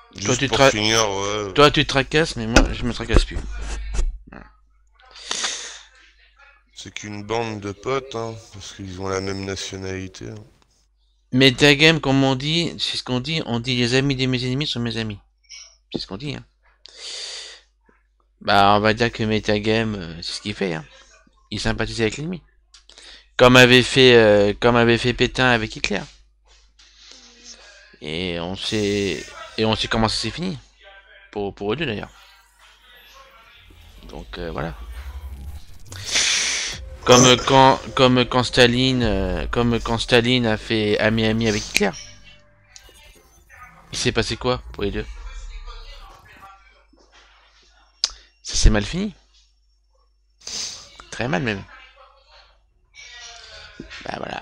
Toi Juste tu pour te, finir, ouais. toi tu te tracasses, mais moi je me tracasse plus. Voilà. C'est qu'une bande de potes, hein, parce qu'ils ont la même nationalité, hein. Metagame, comme on dit, c'est ce qu'on dit les amis de mes ennemis sont mes amis. C'est ce qu'on dit, hein. Bah, on va dire que Metagame, c'est ce qu'il fait, hein. Il sympathise avec l'ennemi. Comme avait fait Pétain avec Hitler. Et on sait, et on sait comment ça s'est fini. Pour eux deux d'ailleurs. Donc voilà. Comme quand Staline a fait ami avec Hitler. Il s'est passé quoi pour les deux? Ça s'est mal fini. Très mal même. Bah voilà.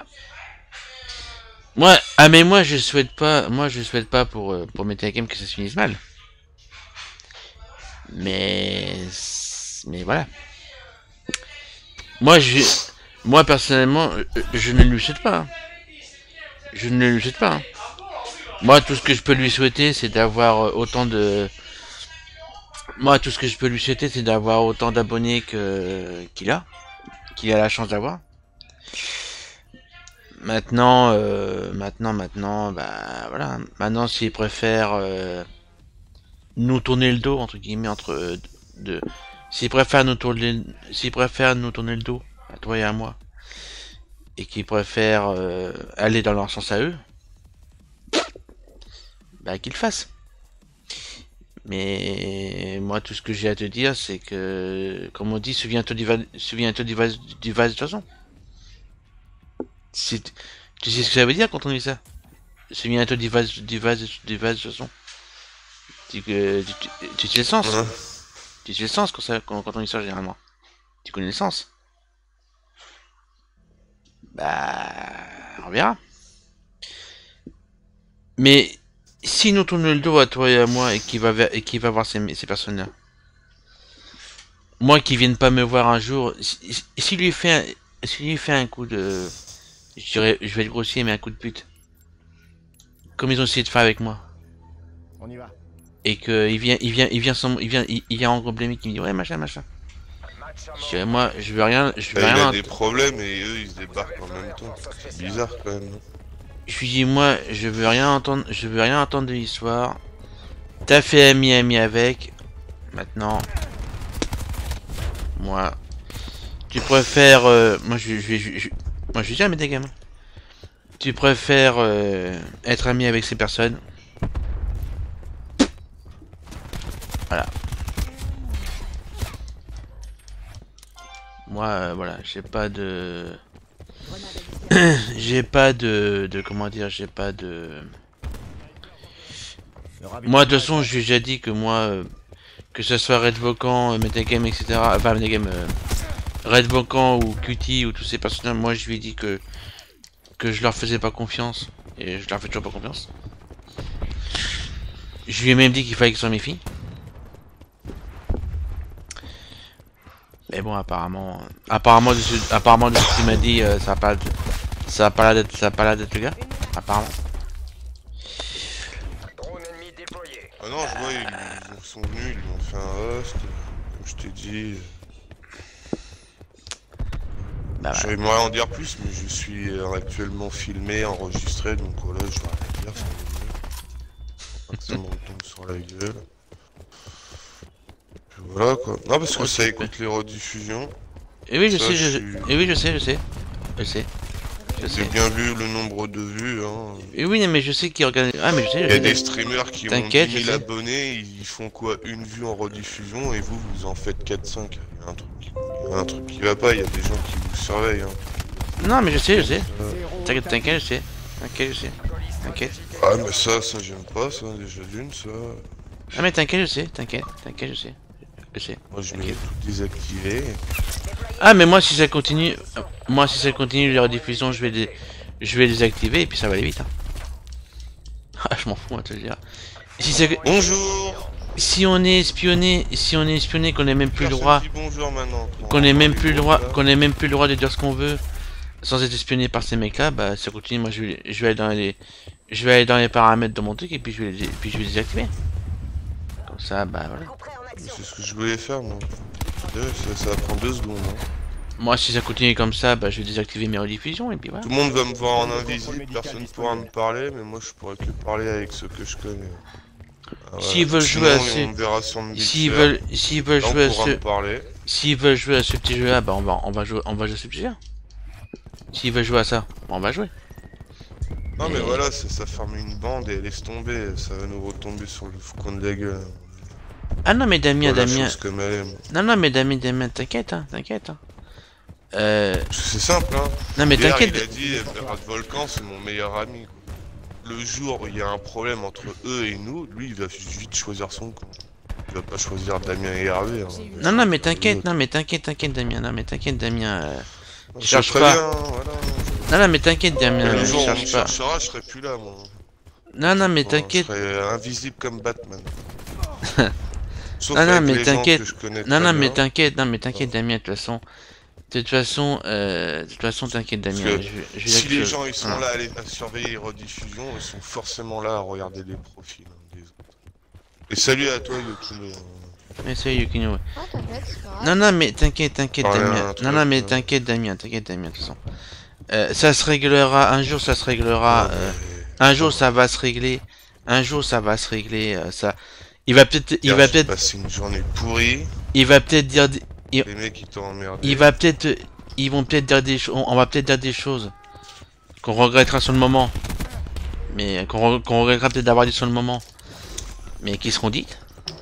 Mais moi je souhaite pas pour Metagame que ça se finisse mal. Mais, mais voilà. Moi je, moi personnellement, je ne lui souhaite pas, hein. Je ne lui souhaite pas, hein. Moi tout ce que je peux lui souhaiter, c'est d'avoir autant de, moi tout ce que je peux lui souhaiter, c'est d'avoir autant d'abonnés qu'il a la chance d'avoir. Maintenant, bah voilà. Maintenant, s'il préfère nous tourner le dos entre guillemets entre deux, s'il préfère nous tourner le dos à toi et à moi, et qu'il préfère aller dans leur sens à eux, bah qu'il fasse. Mais moi, tout ce que j'ai à te dire, c'est que, comme on dit, souviens-toi du vase de toute Si- Tu sais ce que ça veut dire quand on dit ça? Souviens-toi du vase de toute façon. Tu sais le sens. Hein. Tu sais le sens quand on dit ça généralement. Tu connais le sens. Bah, on verra. Mais si nous tournons le dos à toi et à moi et qui va voir ces personnes-là, moi qui viennent pas me voir un jour, s'il lui fait un coup de, je vais être grossier, mais un coup de pute, comme ils ont essayé de faire avec moi, On y va. et que il vient en problème qui me dit ouais machin machin. Moi je veux Bah, il a rien, des problèmes et eux ils se débarquent en même temps. C'est bizarre quand même, non? je lui dis moi je veux rien entendre de l'histoire. T'as fait ami avec, maintenant, moi, tu préfères, moi je dis à mes gamins, tu préfères être ami avec ces personnes, voilà. Moi, voilà, j'ai pas de, j'ai pas de comment dire, j'ai pas de. Moi, de toute façon, j'ai déjà dit que moi, que ce soit Red Volcan, Metagame, etc. Enfin, Metagame, Red Volcan ou Cutie ou tous ces personnages, moi, je lui ai dit que je leur faisais pas confiance et je leur fais toujours pas confiance. Je lui ai même dit qu'il fallait qu'ils s'en méfient. Mais bon, apparemment de ce qu'il m'a dit, ça a pas l'air d'être le gars. Apparemment. Ah non, je vois, ils sont venus, ils lui ont fait un host, comme je t'ai dit. Bah voilà. J'aimerais en dire plus, mais je suis actuellement filmé, enregistré, donc voilà, je dois rien dire, ça va mieux. Pas que ça me retombe sur la gueule. Puis voilà quoi. Non, parce que Ok, ça ouais. écoute les rediffusions. Et oui, je Ça, sais, je suis. et oui, je sais, je sais, je sais, je J'ai sais. bien vu le nombre de vues, hein. Et oui, mais je sais qu'il organise. Ah, mais je sais, Il y a des streamers qui ont T'inquiète, 10 je 000 sais. abonnés, ils font quoi? Une vue en rediffusion et vous, vous en faites 4-5. Il y a un truc qui va pas, il y a des gens qui vous surveillent, hein. Non, mais je sais, je sais. Euh, T'inquiète, je sais. T'inquiète, je sais. T'inquiète. Ah, mais ça j'aime pas, ça, déjà d'une, ça. Ah, mais t'inquiète, je sais. T'inquiète, je sais. Je sais. Moi, je mets T'inquiète. tout désactivé. Ah, mais moi si ça continue les rediffusions, je vais les désactiver et puis ça va aller vite, hein. Ah, je m'en fous, hein, te le dire. Si c'est, Bonjour! si on est espionné, qu'on ait même plus le Personne droit, dit bonjour maintenant. qu'on ait même plus le droit de dire ce qu'on veut, sans être espionné par ces mecs-là, bah ça continue. Moi, je vais aller dans les paramètres de mon truc et puis je vais les désactiver. ça, bah voilà. C'est ce que je voulais faire, moi. Ça va prendre 2 secondes. Hein. Moi, si ça continue comme ça, bah je vais désactiver mes rediffusions et puis voilà. Tout le monde va me voir en invisible, personne ne pourra me parler, mais moi je pourrais que parler avec ceux que je connais. Ah, S'ils veulent sinon, jouer à ce... on me verra sur Mixer, S'ils veulent là, jouer à on pourra ce... me parler. S'ils veulent jouer à ce petit jeu-là, bah on va jouer à ce petit jeu. S'ils veulent jouer à ça, on va jouer. Non mais voilà, ça ferme une bande et laisse tomber, ça va nous retomber sur le coin de la gueule. Ah non mais Damien, Voilà, Damien... chose comme elle est, moi. Non mais Damien, t'inquiète, hein, t'inquiète. Hein. C'est simple, hein. Non mais Hier, t'inquiète. il a dit, Rad Volcan, c'est mon meilleur ami. Quoi. Le jour où il y a un problème entre eux et nous, lui, il va vite choisir son camp. Il va pas choisir Damien et Hervé. Hein. Non mais t'inquiète, Damien, Je cherche très pas. bien, voilà. Non mais t'inquiète Damien, Le jour où on me cherche pas. cherchera, je serai plus là, moi. Non mais Bon, t'inquiète. Je serai invisible comme Batman. Sauf Non avec mais les gens t'inquiète. que je connais Non très mais bien. t'inquiète Damien, de toute façon, t'inquiète Damien. Parce que je vais si dire les que- gens ils sont là à surveiller les rediffusions, ils sont forcément là à regarder les profils des autres. Et salut à toi Yokino. Mais c'est Yukino. Ouais. Ah, t'inquiète, c'est pas grave. Non mais t'inquiète Parler Damien. un truc, Non mais t'inquiète Damien, de toute façon. Ça se réglera, un jour ça se réglera. Un jour ça va se régler. Un jour ça va se régler. Ça. Il va peut-être passer une journée pourrie. il va peut-être dire. Les mecs ils t'ont emmerdé. Ils vont peut-être dire des choses. On va peut-être dire des choses qu'on regrettera sur le moment. Mais qu'on regrettera peut-être d'avoir dit sur le moment. Mais qui seront dites.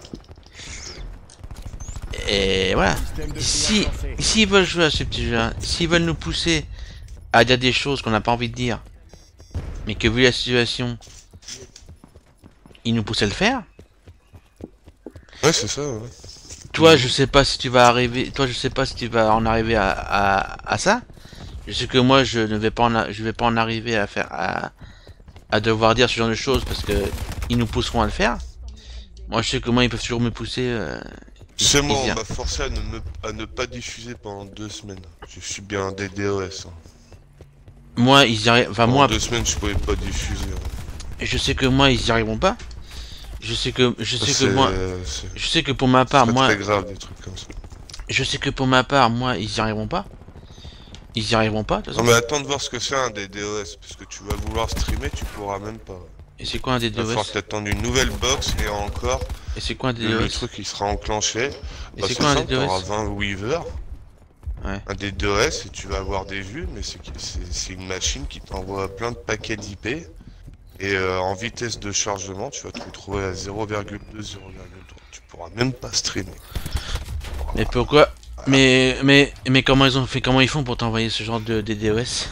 Et voilà. S'ils veulent jouer à ce petit jeu, s'ils veulent nous pousser à dire des choses qu'on n'a pas envie de dire, mais que vu la situation, ils nous poussent à le faire. Ouais c'est ça ouais. Toi, je sais pas si tu vas arriver. Toi, je sais pas si tu vas en arriver à ça. Je sais que moi, je vais pas en arriver à faire à devoir dire ce genre de choses parce que ils nous pousseront à le faire. Moi, je sais que moi, ils peuvent toujours me pousser. Tu sais moi on bien. m'a forcé à ne pas diffuser pendant 2 semaines. Je suis bien un DDoS. Hein. Moi, ils y arrivent. Enfin, Pendant moi, 2 semaines je pouvais pas diffuser. Hein. je sais que moi, ils y arriveront pas. Je sais que moi, je sais que pour ma part, moi, très grave des trucs comme ça. je sais que pour ma part, moi, ils y arriveront pas. Ils y arriveront pas. De toute Non façon. mais attends de voir ce que c'est un DDoS, parce que tu vas vouloir streamer, tu pourras même pas. Et c'est quoi un Il va falloir DDoS? t'attendre une nouvelle box et encore, Et c'est quoi un le DDoS? truc il sera enclenché. Et Bah, c'est quoi un simple, t'auras DDoS? 20 Weaver, Ouais. un DDoS et tu vas avoir des vues, mais c'est une machine qui t'envoie plein de paquets d'IP. Et en vitesse de chargement, tu vas te retrouver à 0,2, 0,3. Tu pourras même pas streamer. Mais pourquoi? Mais comment ils ont fait? Comment ils font pour t'envoyer ce genre de DDoS?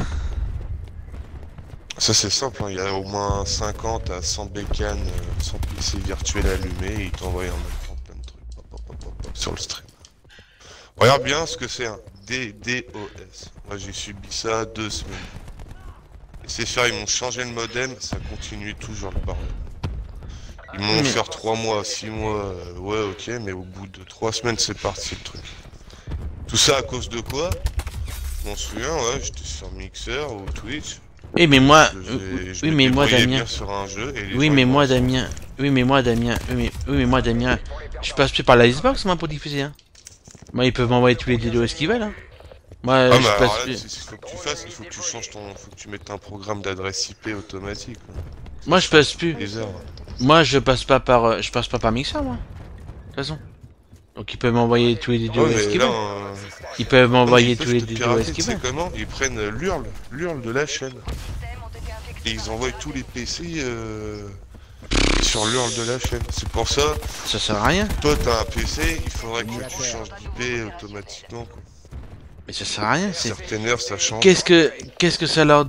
Ça c'est simple, hein. Il y a au moins 50 à 100 bécanes, 100 PC virtuels allumés et ils t'envoient en même temps plein de trucs hop, sur le stream. Regarde bien ce que c'est un DDoS. Moi j'ai subi ça 2 semaines. Et c'est faire, ils m'ont changé le modem, ça continue toujours le bordel. Ils m'ont Mais- offert 3 mois, 6 mois, ouais ok, mais au bout de 3 semaines c'est parti le truc. Tout ça à cause de quoi? Je m'en souviens, ouais, j'étais sur Mixer ou Twitch. Oui, mais moi, Je oui, me mais moi, débrouillais Damien. bien sur un jeu et les Oui, gens, mais ils moi, m'ont- Damien. Oui, mais moi, Damien. Je passe plus par la Xbox, moi, pour diffuser. Hein. Moi, ils peuvent m'envoyer tous les DDoS qu'ils veulent. Hein. Moi, Ah, mais je alors passe là, plus. c'est ce qu'il faut que tu fasses, il faut que tu changes faut que tu mettes un programme d'adresse IP automatique. Quoi. Moi, je passe plus. Les heures. Moi, je passe pas par Mixer, moi. De toute façon. Donc, ils peuvent m'envoyer tous les Ouais, DDoS mais qu'ils là, veulent. Ils peuvent m'envoyer tous les DDoS DDoS qu'ils tu sais veulent. comment? Ils prennent l'URL de la chaîne. Et ils envoient tous les PC sur l'URL de la chaîne. C'est pour ça, Ça sert à rien. toi t'as un PC, il faudrait que tu changes d'IP automatiquement. Quoi. Mais ça sert à rien. C'est. Certaines heures ça change. Qu'est-ce que ça leur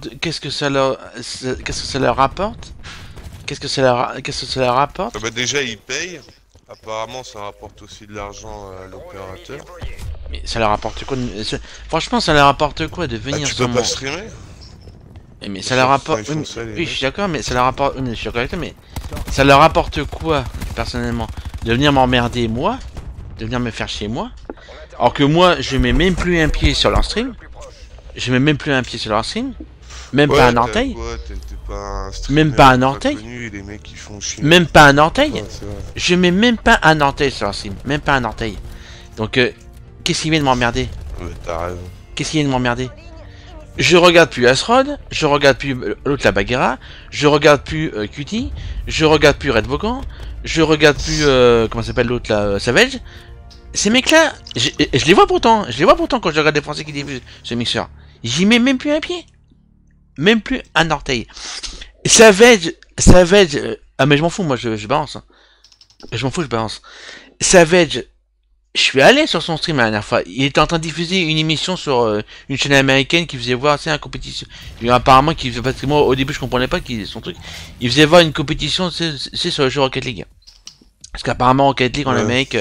rapporte? Qu'est-ce que ça leur rapporte? Ah bah déjà ils payent. Apparemment ça rapporte aussi de l'argent à l'opérateur. Mais ça leur rapporte quoi Franchement, ça leur rapporte quoi de Ah, venir tu sur peux mon... pas streamer? Mais ça leur rapporte... Ils font Oui, ça, les oui, mecs. je suis d'accord, mais ça leur rapporte... Oui, mais je suis d'accord avec toi, mais... Ça leur rapporte quoi, personnellement? De venir m'emmerder, moi? De venir me faire chier, moi? Alors que moi, je mets même plus un pied sur leur stream. Je mets même plus un pied sur leur stream. Même Ouais, pas un t'as orteil. quoi? T'es pas un Même streamer pas un ultra orteil. connu et les mecs qui font chier. Même pas un orteil. Ouais, c'est vrai. Je mets même pas un orteil sur la stream. Même pas un orteil. Donc, qu'est-ce qui vient de m'emmerder? Ouais, t'as raison. Qu'est-ce qui vient de m'emmerder? Je regarde plus Asrod, je regarde plus l'autre la Bagheera, je regarde plus Cutie, je regarde plus Red Vogan, je regarde plus comment s'appelle l'autre là, Savage. Ces mecs-là, je les vois pourtant, quand je regarde les Français qui diffusent ce mixeur. J'y mets même plus un pied, même plus un orteil. Savage, ah mais je m'en fous, moi je balance. Hein. Je m'en fous, je balance. Savage, je suis allé sur son stream la dernière fois. Il était en train de diffuser une émission sur une chaîne américaine qui faisait voir, c'est une compétition. Et apparemment, qui faisait, parce que moi au début je comprenais pas son truc. Il faisait voir une compétition, c'est sur le jeu Rocket League. Parce qu'apparemment Rocket League en Amérique,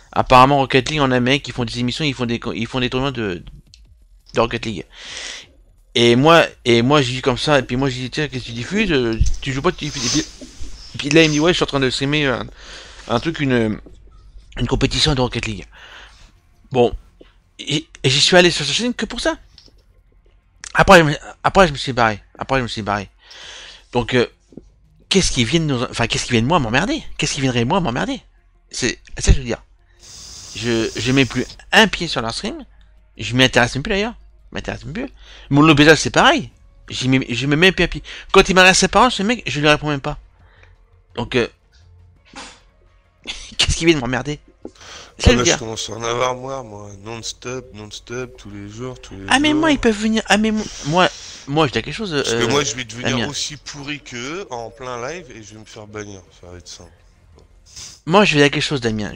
ils font des émissions, ils font des tournois de Rocket League. Et moi j'ai dit comme ça, et puis moi j'ai dit tiens qu'est-ce que tu diffuses, tu joues pas, tu diffuses. Et puis là il me dit ouais je suis en train de streamer un truc, une compétition de Rocket League. Bon, et j'y suis allé sur sa chaîne que pour ça. Après je me suis barré. Donc qu'est-ce qui vient de nous, enfin qu'est-ce qui vient de moi m'emmerder? Qu'est-ce qui viendrait de moi m'emmerder? C'est ça que je veux dire. Je mets plus un pied sur leur stream. Je m'y intéresse même plus d'ailleurs. Mon lobésage c'est pareil. Je mets même plus un pied. Quand il m'adresse ses parents, ce mec, je lui réponds même pas. Donc qu'est-ce qui vient de m'emmerder? Je commence à en avoir marre, moi. Non-stop, tous les jours. Ah mais moi ils peuvent venir. Ah mais moi je dis quelque chose. Parce que moi je vais devenir Damien. aussi pourri qu'eux en plein live et je vais me faire bannir. Ça va être simple. Moi je vais dire quelque chose, Damien.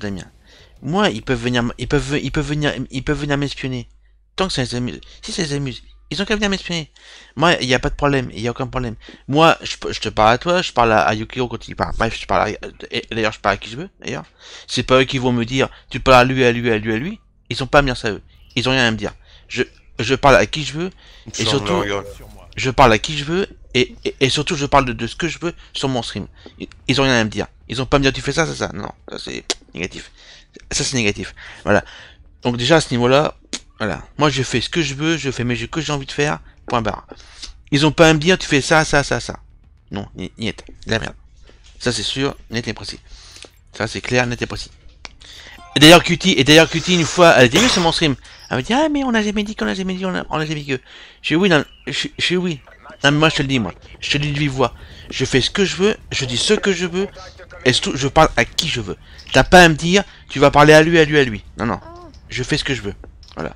Moi ils peuvent venir m'espionner. Tant que ça les amuse. Si ça les amuse, ils ont qu'à venir m'espionner. Moi il y a pas de problème, il y a aucun problème. Moi je te parle à toi, je parle à Yukio quand il parle. Bref, je parle d'ailleurs je parle à qui je veux d'ailleurs. C'est pas eux qui vont me dire tu parles à lui. Ils sont pas à me dire ça eux. Ils ont rien à me dire. Je parle à qui je veux et surtout je parle à qui je veux et surtout je parle de ce que je veux sur mon stream. Ils ont rien à me dire. Ils ont pas à me dire tu fais ça. Non, ça c'est négatif. Ça c'est négatif. Voilà. Donc déjà à ce niveau-là, voilà. Moi je fais ce que je veux, je fais mes jeux que j'ai envie de faire. Point barre. Ils ont pas à me dire tu fais ça. Non, niet. De la merde. Ça c'est sûr, net et précis. Ça c'est clair, net et précis. Et d'ailleurs Cutie, une fois, elle était venue sur mon stream. Elle me dit ah mais on a jamais dit qu'on a jamais dit, on a jamais dit que. Je suis oui, non, je suis oui. Non mais moi je te le dis moi. Je te le dis de vive voix. Je fais ce que je veux, je dis ce que je veux, et surtout je parle à qui je veux. T'as pas à me dire tu vas parler à lui. Non. Je fais ce que je veux. Voilà.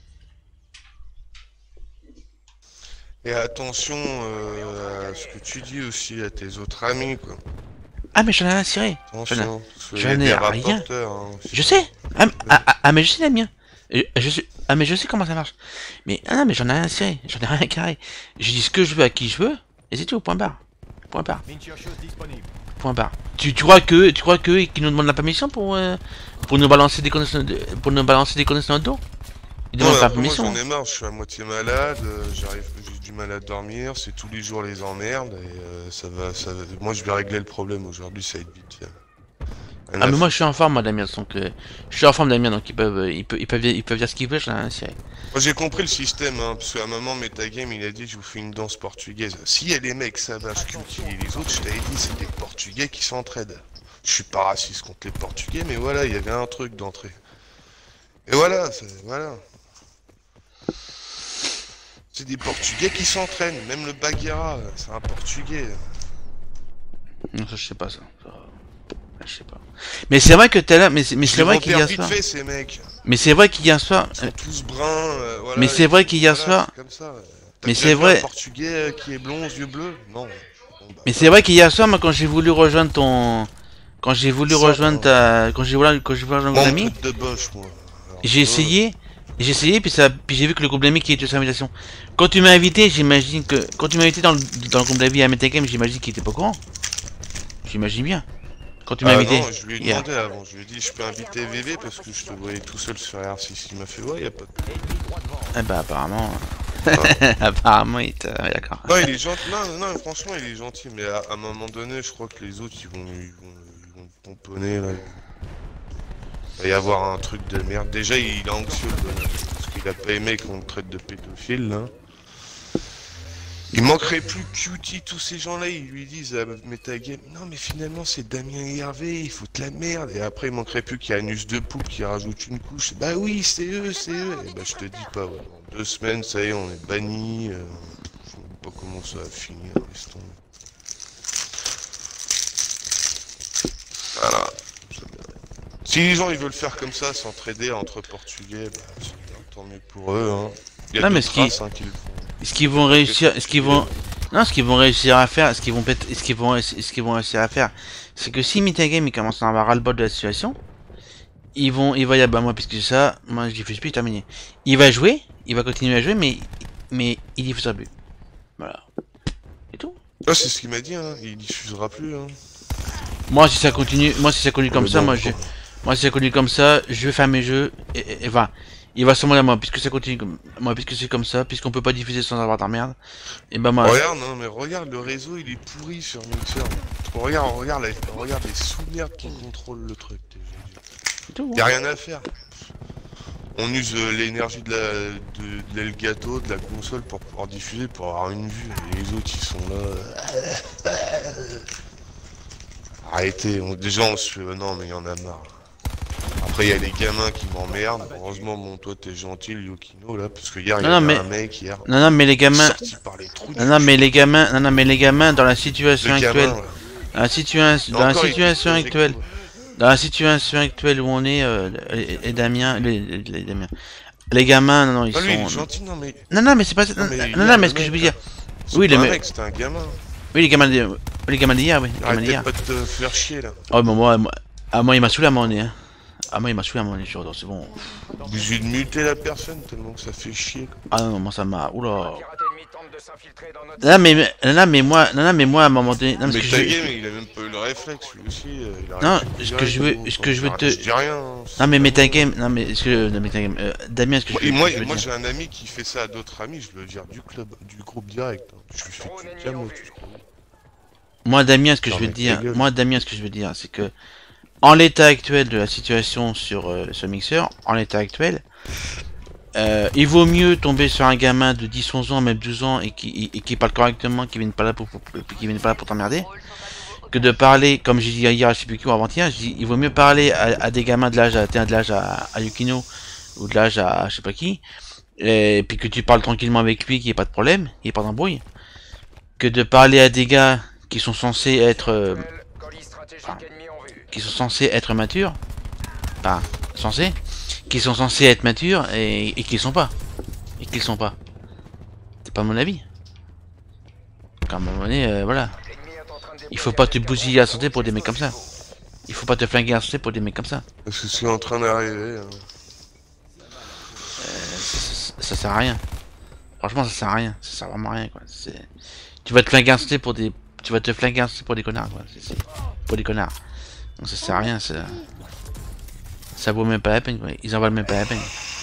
Et attention à ce que tu dis aussi à tes autres amis, quoi. Ah mais j'en ai rien à cirer. Attention, j'en ai rien. Hein, je sais. Mais je sais la mienne. Mais je sais comment ça marche. Mais mais j'en ai rien à cirer. J'en ai rien à carrer. Je dis ce que je veux à qui je veux. Et c'est tout. Point barre. Tu crois que qu'ils nous demandent la permission pour nous balancer des connaissances dans le dos? Ils demandent pas la permission. Moi j'en ai marre, je suis à moitié malade, j'ai du mal à dormir, c'est tous les jours les emmerdes et ça va. Moi je vais régler le problème aujourd'hui, ça va être vite. Mais moi je suis en forme, Damien, donc je suis en forme, Damien, donc ils peuvent dire ce qu'ils veulent, j'en ai rien à cirer. Moi j'ai compris le système, hein, parce qu'à un moment Metagame il a dit je vous fais une danse portugaise. S'il y a des mecs Savage, Cutie et les autres, je t'avais dit c'est des Portugais qui s'entraident. Je suis pas raciste contre les Portugais, mais voilà, il y avait un truc d'entrée. Et voilà, c'est des Portugais qui s'entraînent, même le Bagheera, c'est un Portugais. Non, ça je sais pas ça. Je sais pas. Mais c'est vrai que t'es là, mais c'est vrai qu'il y a soir. Ces mecs. Mais c'est vrai qu'il y a soir. Ils sont tous bruns. Voilà, mais c'est vrai qu'il y a soir. Mais c'est vrai. Un Portugais qui est blond, yeux bleus. Non. Bon, bah, mais c'est vrai qu'il y a soir, moi quand j'ai voulu rejoindre ton, quand j'ai voulu rejoindre mon ami, j'ai essayé, puis j'ai vu que le groupe d'amis qui était sur l'invitation. Quand tu m'as invité, j'imagine que quand tu m'as invité dans le groupe d'amis à Metagame, j'imagine qu'il était pas au courant. J'imagine bien. Quand tu m'as invité. Non, je lui ai demandé avant, je lui ai dit je peux inviter VV parce que je te voyais tout seul sur R6. Il m'a fait ouais, y a pas de problème. Eh bah apparemment. Apparemment il t'a. D'accord. Non, il est gentil. Non, franchement il est gentil, mais à un moment donné, je crois que les autres ils vont pomponner là. Il va y avoir un truc de merde. Déjà il est anxieux le bonhomme, parce qu'il a pas aimé qu'on le traite de pédophile là. Il manquerait plus que Cutie, tous ces gens-là, ils lui disent à Metagame, non mais finalement c'est Damien et Hervé, ils foutent la merde. Et après il manquerait plus qu'il y ait Anus de Poupe qui rajoute une couche. Bah oui, c'est eux, c'est eux. Et bah je te dis pas, ouais. Dans 2 semaines, ça y est, on est banni. Je sais pas comment ça va finir, laisse tomber. Voilà. Si les gens ils veulent faire comme ça, s'entraider entre Portugais, bah c'est bien, tant mieux pour eux, hein. Il y a Non, mais d'autres races, hein, qui le font. ce qu'ils vont réussir, ce qu'ils vont, non, ce qu'ils vont réussir à faire, ce qu'ils vont réussir à faire, c'est que si Metagame il commence à avoir ras-le-bol de la situation, il va y avoir, bah moi puisque ça, moi je diffuse plus, terminé. Il va jouer, il va continuer à jouer, mais il diffusera plus. Voilà. Et tout. Ah, c'est ce qu'il m'a dit, hein. Il diffusera plus, hein. Moi si ça continue comme ça, bon, moi si ça continue comme ça, je vais faire mes jeux, et enfin, il va sûrement là moi, puisque ça continue comme, moi puisque c'est comme ça, puisqu'on peut pas diffuser sans avoir de la merde, et bah moi. Regarde, non mais regarde, le réseau il est pourri sur Mixer. Regarde les sous-merdes qui contrôlent le truc. Y'a rien à faire. On use l'énergie de l'Elgato, de la console pour pouvoir diffuser, pour avoir une vue. Et les autres ils sont là. Arrêtez, déjà on se fait... non mais il y en a marre. Après il y a les gamins qui m'emmerdent. Heureusement bon toi t'es gentil Yokino là, parce que hier il y avait un mec hier. Non mais les gamins. Sorti par les trous non mais les gamins dans la situation actuelle. Dans la situation actuelle. Dans la situation actuelle où on est, les Damien, les gamins, non, ils sont. Lui, il est gentil, non mais. Non mais c'est pas. Non mais ce que je veux dire. Oui les mecs. C'était un gamin. Oui les gamins d'hier, oui. Arrête pas de te faire chier là. Oh mais moi il m'a saoulé à mon nez. Hein. Ah moi il m'a saoulé à mon nez, c'est bon. Obligé de muter la personne tellement que ça fait chier. Quoi. Ah non moi ça m'a. Oula. Non mais moi à un moment donné. Non, mais il a même pas eu le réflexe lui aussi. Non, ce que je veux te. Je dis rien. Hein, non mais Metagame, non mais est-ce que Metagame, Damien, ce que je veux. Moi j'ai un ami qui fait ça à d'autres amis, je veux dire du club, du groupe direct. Hein. Je lui fais tu calmes. Moi Damien, ce que je veux dire, c'est que en l'état actuel de la situation sur ce mixeur, en l'état actuel. Il vaut mieux tomber sur un gamin de 10-11 ans, même 12 ans, et qui parle correctement, qui vienne pas là pour t'emmerder, que de parler, comme j'ai dit hier, je sais plus qui ou avant-hier, il vaut mieux parler à des gamins de l'âge à Yukino, ou de l'âge à je sais pas qui, et puis que tu parles tranquillement avec lui, qu'il n'y ait pas de problème, qu'il n'y ait pas d'embrouille, que de parler à des gars qui sont censés être, matures, enfin, qui sont censés être matures et qui le sont pas. C'est pas mon avis. À un moment donné, voilà. Il faut pas te bousiller la santé pour des mecs comme ça. Il faut pas te flinguer la santé pour des mecs comme ça. Parce que c'est en train d'arriver. Hein. Ça sert à rien. Franchement, ça sert à rien. Ça sert vraiment à rien, quoi. Tu vas te flinguer la santé pour des... Tu vas te flinguer la santé pour des connards, quoi. Pour des connards. Donc ça sert à rien, ça vaut même pas la peine, quoi. Ils en valent même pas la peine.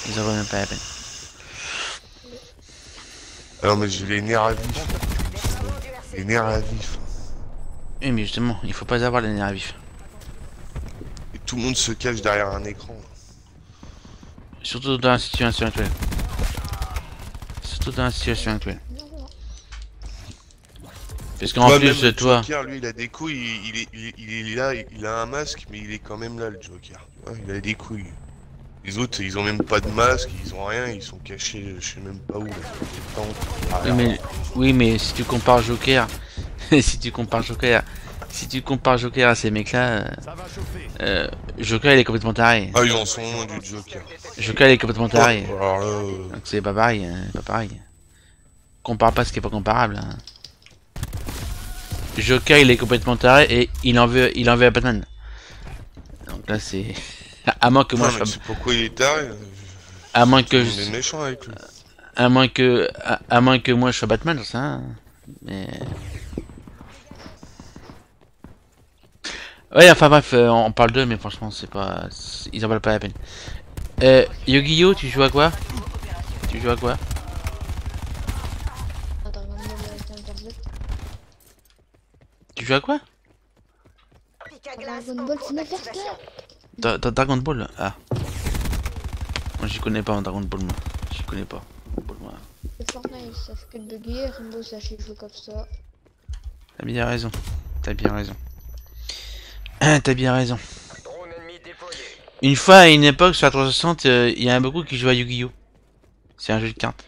Alors mais j'ai les nerfs à vif. Les nerfs à vif. Oui mais justement, il faut pas avoir les nerfs à vif. Et tout le monde se cache derrière un écran. Surtout dans la situation actuelle. Parce qu'en plus, toi... Joker, lui, il a des couilles, il est là, il a un masque, mais il est quand même là, le Joker. Il a des couilles. Les autres, ils ont même pas de masque, ils ont rien, ils sont cachés, je sais même pas où. Là. Oui, mais si tu compares Joker... si tu compares Joker à ces mecs-là... Joker, il est complètement taré. Ah, ils en sont loin du Joker. Joker, il est complètement taré. Oh, alors là, donc c'est pas pareil, Compare pas ce qui est pas comparable. Hein. Joker il est complètement taré et il en veut à Batman. Donc là c'est... à moins que moi je sois... Pourquoi il est taré? À moins que je... est méchant avec lui. À moins que moi je sois Batman, ça. Hein. Mais... ouais enfin bref, on parle d'eux mais franchement c'est pas... Ils en valent pas la peine. Yu-Gi-Oh, tu joues à quoi? Tu joues à quoi? Dragon Ball, c'est ma Dragon Ball? Ah. Moi j'y connais pas en Dragon Ball, moi. J'y connais pas. Fortnite, ça fait que de bugger, Rainbow Six il joue comme ça. T'as bien raison. T'as bien raison. T'as bien raison. Une fois, à une époque, sur la 360, il y a un beaucoup qui jouait à Yu-Gi-Oh! C'est un jeu de cartes.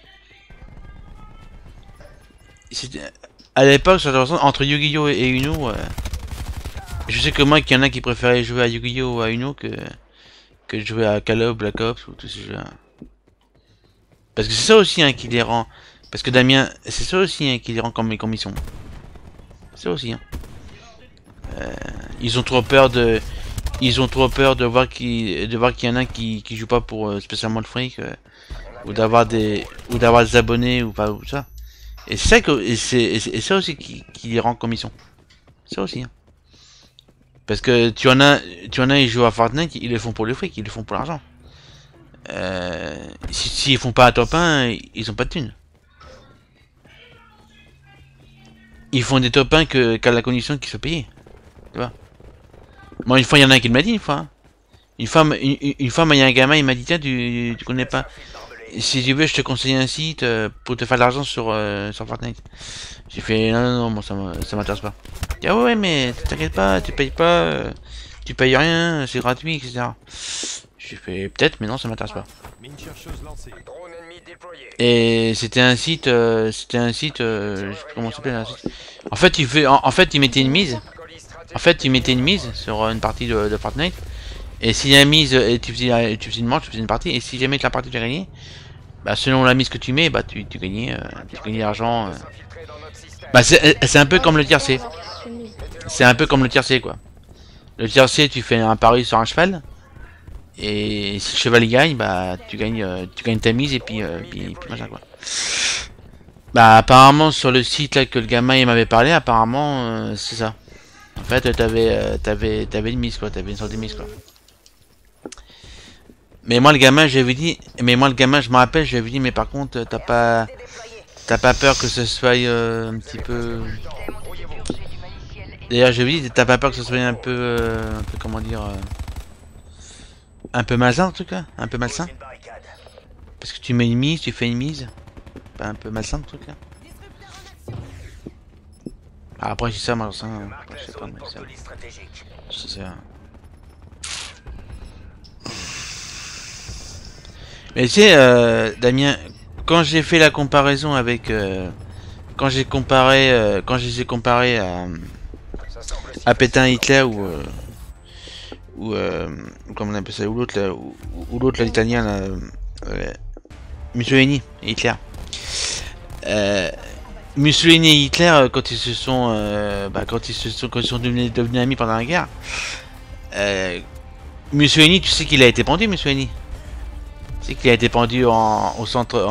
À l'époque, sur la 360, entre Yu-Gi-Oh! Et Uno, je sais que moi, qu'il y en a qui préféraient jouer à Yu-Gi-Oh! Ou à Uno que de jouer à Call of, Black Ops ou tous ces jeux-là. Parce que c'est ça aussi hein, qui les rend. Parce que Damien, c'est ça aussi hein, qui les rend comme ils sont. C'est ça aussi. Hein. Ils ont trop peur de. Ils ont trop peur de voir qu'il y en a qui jouent pas pour spécialement le fric ou d'avoir des abonnés ou pas ou ça. Et c'est ça que et ça aussi qui les rend comme ils sont. Ça aussi. Hein. Parce que tu en as ils jouent à Fortnite, ils le font pour le fric, ils le font pour l'argent. S'ils font pas un top 1, ils ont pas de thunes. Ils font des top 1 qu'à la condition qu'ils soient payés. Tu vois. Moi une fois il y en a un qui m'a dit une fois. Hein. Une fois il y a un gamin il m'a dit tiens tu connais pas. Si tu veux je te conseille un site pour te faire de l'argent sur Fortnite. J'ai fait non moi ça m'intéresse pas. Il dit, ah ouais mais t'inquiète pas, tu payes pas, tu payes rien, c'est gratuit, etc. J'ai fait peut-être mais non ça m'intéresse pas. Et c'était un site, je sais plus comment ça s'appelle un site. En fait il mettait une mise. En fait il mettait une mise sur une partie de Fortnite. Et s'il y a une mise, et tu faisais une manche, tu faisais une partie, et si jamais que la partie tu as gagné, bah selon la mise que tu mets, bah tu gagnais l'argent. Bah c'est un peu comme le tiercé. C'est un peu comme le tiercé quoi. Le tiercé tu fais un pari sur un cheval. Et si le cheval il gagne, bah tu gagnes ta mise et puis machin quoi. Bah apparemment sur le site là que le gamin il m'avait parlé, apparemment c'est ça. En fait t'avais une mise quoi, t'avais une sorte de mise quoi. Mais moi le gamin je me rappelle, je lui avais dit mais par contre t'as pas peur que ce soit un petit peu. D'ailleurs je lui ai dit t'as pas peur que ce soit un peu comment dire un peu malsain en tout cas, un peu malsain. Parce que tu mets une mise, tu fais une mise. Pas un peu malsain en tout cas. Ah, après c'est ça malsain, je sais pas mais ça. C'est ça. Mais tu sais, Damien, quand j'ai fait la comparaison avec, quand je les ai comparés à Pétain Hitler ou comment on appelle ça, ou l'autre là, l'italien là, Mussolini et Hitler. Mussolini et Hitler quand ils sont devenus amis pendant la guerre. Mussolini, tu sais qu'il a été pendu, Mussolini. C'est qu'il a été pendu en centre.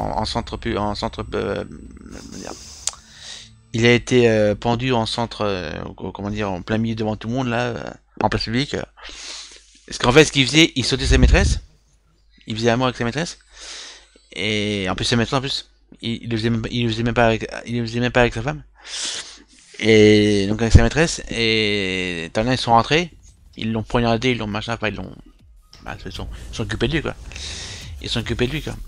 Il a été pendu en centre, comment dire, en plein milieu devant tout le monde là, en place publique. Parce qu'en fait, ce qu'il faisait, il sautait sa maîtresse. Il faisait amour avec sa maîtresse. Et en plus, sa maîtresse, en plus, il le faisait même pas avec sa femme. Et donc avec sa maîtresse. Et t'en as, ils sont rentrés. Ils l'ont poignardé, ils l'ont machin, enfin ils l'ont. Bah, ils sont occupés de lui quoi. Ils sont occupés de lui quoi.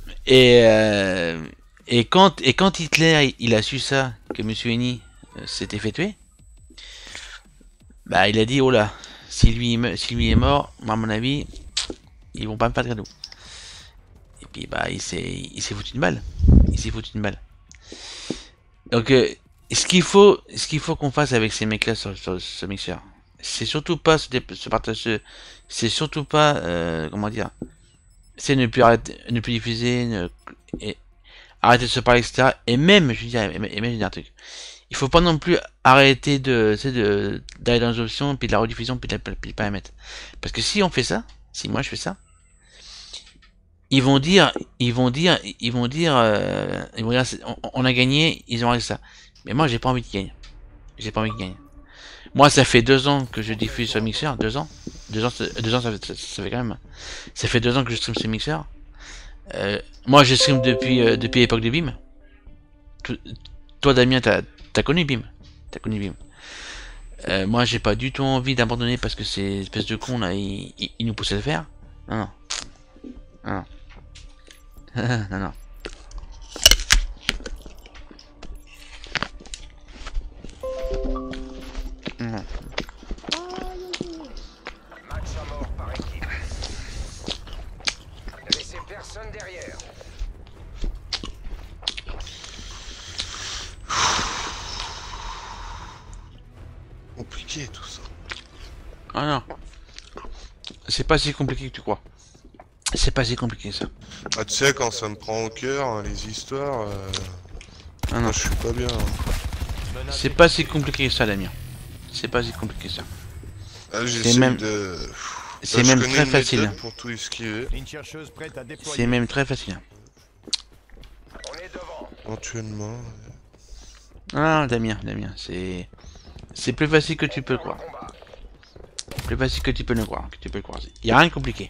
Et quand Hitler il a su ça, que Mussolini s'était fait tuer, bah il a dit oh là, si lui est mort, à mon avis, ils vont pas me faire de cadeau. Et puis bah il s'est foutu une balle. Il s'est foutu une balle. Donc ce qu'il faut qu'on fasse avec ces mecs là sur ce mixeur, c'est surtout pas se partager, c'est surtout pas comment dire, c'est ne plus diffuser, et arrêter de se parler, etc. Et même je dis un truc, il faut pas non plus arrêter d'aller dans les options puis de la rediffusion puis pas la mettre, parce que si on fait ça, si moi je fais ça, ils vont dire on a gagné, ils ont arrêté ça. Mais moi j'ai pas envie de gagner. Moi ça fait 2 ans que je diffuse sur Mixer, 2 ans ça fait quand même. Ça fait 2 ans que je stream sur Mixer. Moi je stream depuis l'époque de BIM. Toi Damien t'as connu BIM. Moi j'ai pas du tout envie d'abandonner parce que ces espèces de cons là ils nous poussent à le faire. Non. compliqué tout ça. Ah non. C'est pas si compliqué que tu crois. C'est pas si compliqué ça. Ah, tu sais, quand ça me prend au cœur, hein, les histoires, Ah non. moi je suis pas bien. Hein. C'est pas si compliqué que ça, Damien. C'est pas si compliqué que ça. Ah, j'essaie même- de... C'est Là, je même connais très une facile. méthode pour tout esquiver. Une chercheuse prête à déployer. C'est même très facile. On est devant. Éventuellement. Ah, Damien, c'est plus facile que tu peux le croire. Plus facile que tu peux le croire, Y a rien de compliqué.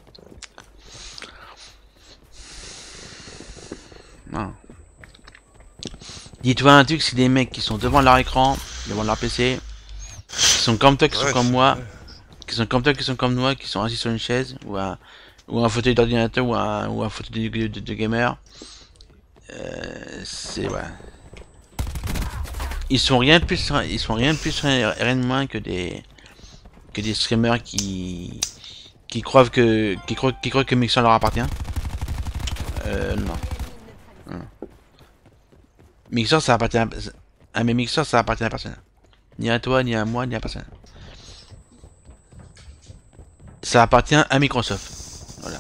Non. Dis-toi un truc, c'est des mecs qui sont devant leur écran, devant leur PC, qui sont comme toi, qui sont Ouais, comme c'est moi, vrai. qui sont comme toi, qui sont comme moi, qui sont assis sur une chaise ou un fauteuil d'ordinateur ou un fauteuil de gamer. C'est ouais. Ils sont rien de plus rien de moins que des streamers qui croient que Mixer leur appartient. Non. Mixer ça appartient à mes Mixer ça appartient à personne. Ni à toi, ni à moi, ni à personne. Ça appartient à Microsoft. Voilà.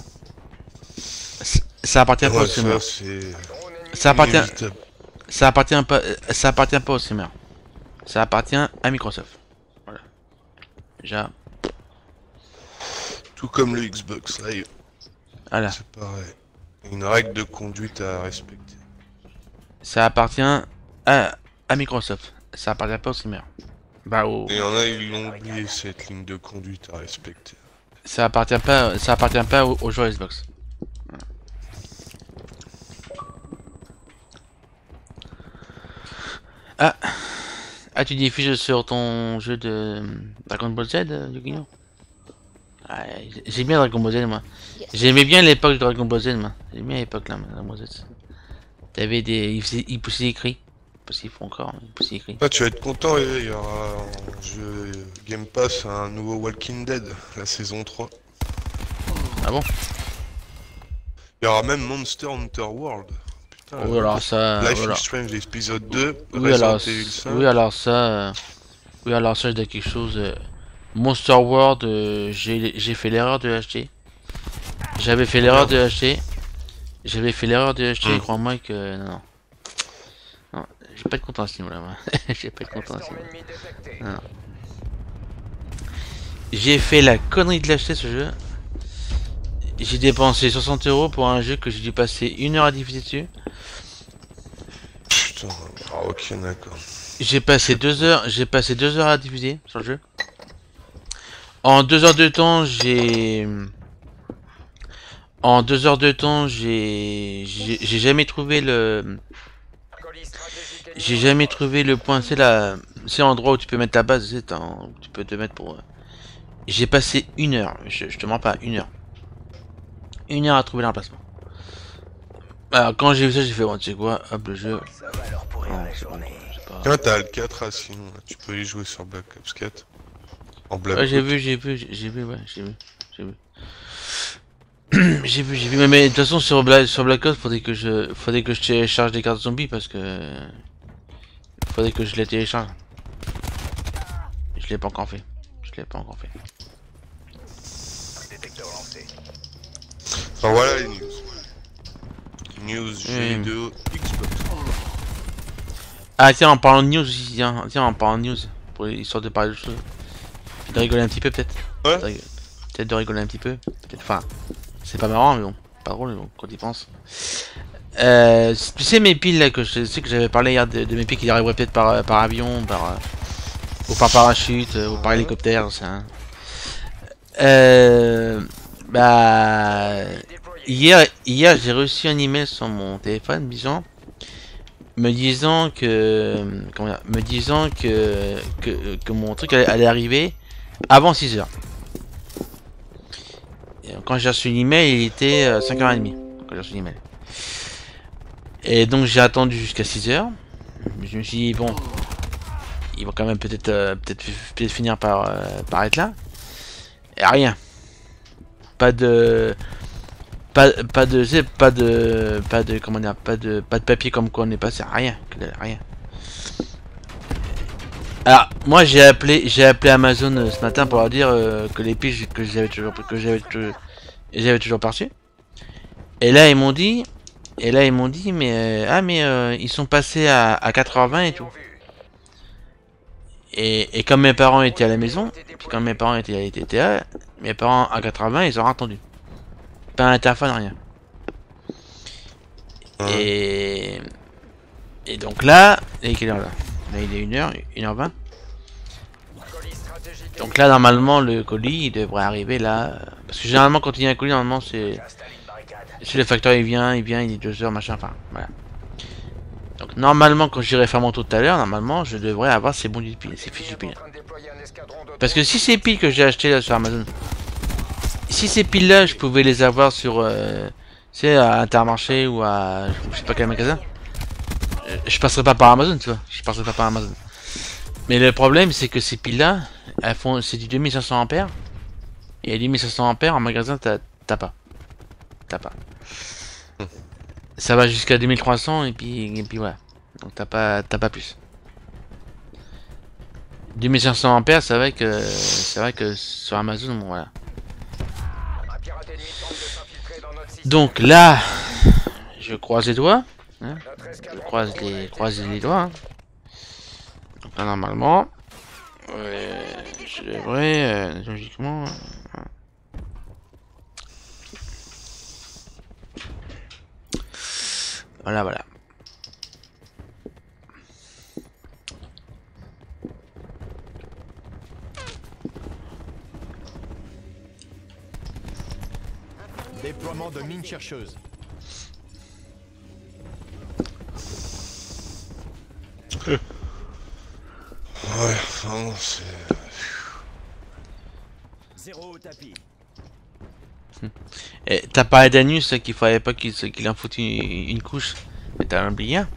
Ça appartient pas aux Ouais, streamers. ça, c'est... Ça appartient, inévitable. ça appartient pas aux streamers. Ça appartient à Microsoft. Voilà. Déjà, Tout comme le Xbox Live, voilà. c'est pareil. Une règle de conduite à respecter. Ça appartient à Microsoft. Ça appartient pas aux streamers. Bah, Il y en a, ils l'ont oublié cette ligne de conduite à respecter. ça appartient pas aux joueurs Xbox. Voilà. Ah, tu diffuses sur ton jeu de Dragon Ball Z, Yukino? Ah, j'ai bien Dragon Ball Z, moi. Yes. J'aimais bien l'époque de Dragon Ball Z, moi. J'aimais bien l'époque là, Dragon Ball Z. T'avais des... Ils poussaient des cris. Parce qu'ils font encore, ils poussent des cris. Ah, tu vas être content, il y aura en jeu Game Pass un nouveau Walking Dead, la saison 3. Ah bon? Il y aura même Monster Hunter World. Putain, Oh, alors ça... Life voilà. is Strange épisode 2, Oui, Resident alors... Evil 5. Oui, alors ça... Oui, alors ça, je dis quelque chose... Monster World, j'ai fait l'erreur de l'acheter. J'avais fait l'erreur de l'acheter. Crois-moi que... Non. Non, j'ai pas de content à ce niveau-là, moi. J'ai pas de content à ce niveau-là. Ennemi détecté. Non. J'ai fait la connerie de l'acheter, ce jeu. J'ai dépensé 60 € pour un jeu que j'ai dû passer 1 heure à diffuser dessus. Putain, ah, ok, d'accord. J'ai passé 2 heures à diffuser sur le jeu. En 2 heures de temps, j'ai jamais trouvé le... Colis stratégique J'ai jamais trouvé le point, c'est l'endroit où tu peux mettre la base, tu peux te mettre pour... J'ai passé 1 heure, je te mens pas, 1 heure. 1 heure à trouver l'emplacement. Alors quand j'ai vu ça, j'ai fait, bon, tu sais quoi, hop, le jeu... Ça va leur pourrir Non, la c'est bon, journée. c'est pas... Tiens, t'as le 4 sinon, là, tu peux y jouer sur Black Ops 4. En Black Ouais, j'ai Ops. vu, ouais, j'ai vu. J'ai vu, mais de toute façon sur Black Ops, faudrait que je télécharge des cartes zombies parce que... Faudrait que je les télécharge. Je l'ai pas encore fait. Détecteur lancé. Enfin voilà les news. News, jeux Oui. vidéo, Xbox. Ah tiens, en parlant de news aussi, tiens, en parlant de news, pour histoire de parler de choses. De rigoler un petit peu peut-être. Ouais. Peut-être de rigoler un petit peu. Peut-être, enfin, c'est pas marrant mais bon, pas drôle mais bon, quand il pense. Tu sais mes piles là que je sais que j'avais parlé hier de mes piles qui arriveraient peut-être par avion, ou par parachute, ou par hélicoptère, ça. Bah hier j'ai reçu un email sur mon téléphone me disant que mon truc allait arriver avant 6h. Quand j'ai reçu l'email, il était 5h30 quand j'ai reçu l'email. Et donc j'ai attendu jusqu'à 6h. Je me suis dit bon, ils vont quand même peut-être finir par être là. Et rien. Pas de comment dire, pas de papier comme quoi on est passé, rien, que dalle, rien. Alors, moi j'ai appelé Amazon ce matin pour leur dire que les piges que j'avais toujours perçues. Et là ils m'ont dit, mais ils sont passés à 4h20 et tout. Et comme mes parents étaient à la maison, puis comme mes parents étaient à l'ITTA, mes parents à 4h20 ils ont attendu. Pas un interphone, rien. Et donc là, il est quelle heure là? Là il est 1h20. Donc là normalement le colis il devrait arriver là. Parce que généralement quand il y a un colis normalement c'est... Si le facteur il vient, il est 2h machin, enfin voilà. Donc normalement quand j'irai faire mon tour tout à l'heure, normalement je devrais avoir ces bons de piles, ces fiches de piles. Parce que si ces piles que j'ai achetées là sur Amazon, si ces piles là je pouvais les avoir sur c'est à Intermarché ou à je sais pas quel magasin, je passerai pas par Amazon, tu vois, je passerai pas par Amazon. Mais le problème c'est que ces piles là, elles font c'est du 2500 ampères et 2500 ampères en magasin t'as pas. T'as pas. Ça va jusqu'à 2300 et puis voilà. Donc t'as pas plus. 2500 ampères, c'est vrai que sur Amazon, bon, voilà. Donc là, je croise les doigts. Hein, je croise les doigts. Hein. Donc là, normalement, je devrais logiquement. Voilà. Déploiement de mines chercheuses. Ouais, enfin, c'est... Zéro au tapis. Et t'as parlé d'Anus qu'il fallait pas qu'il en foute une couche. Mais t'en as oublié un.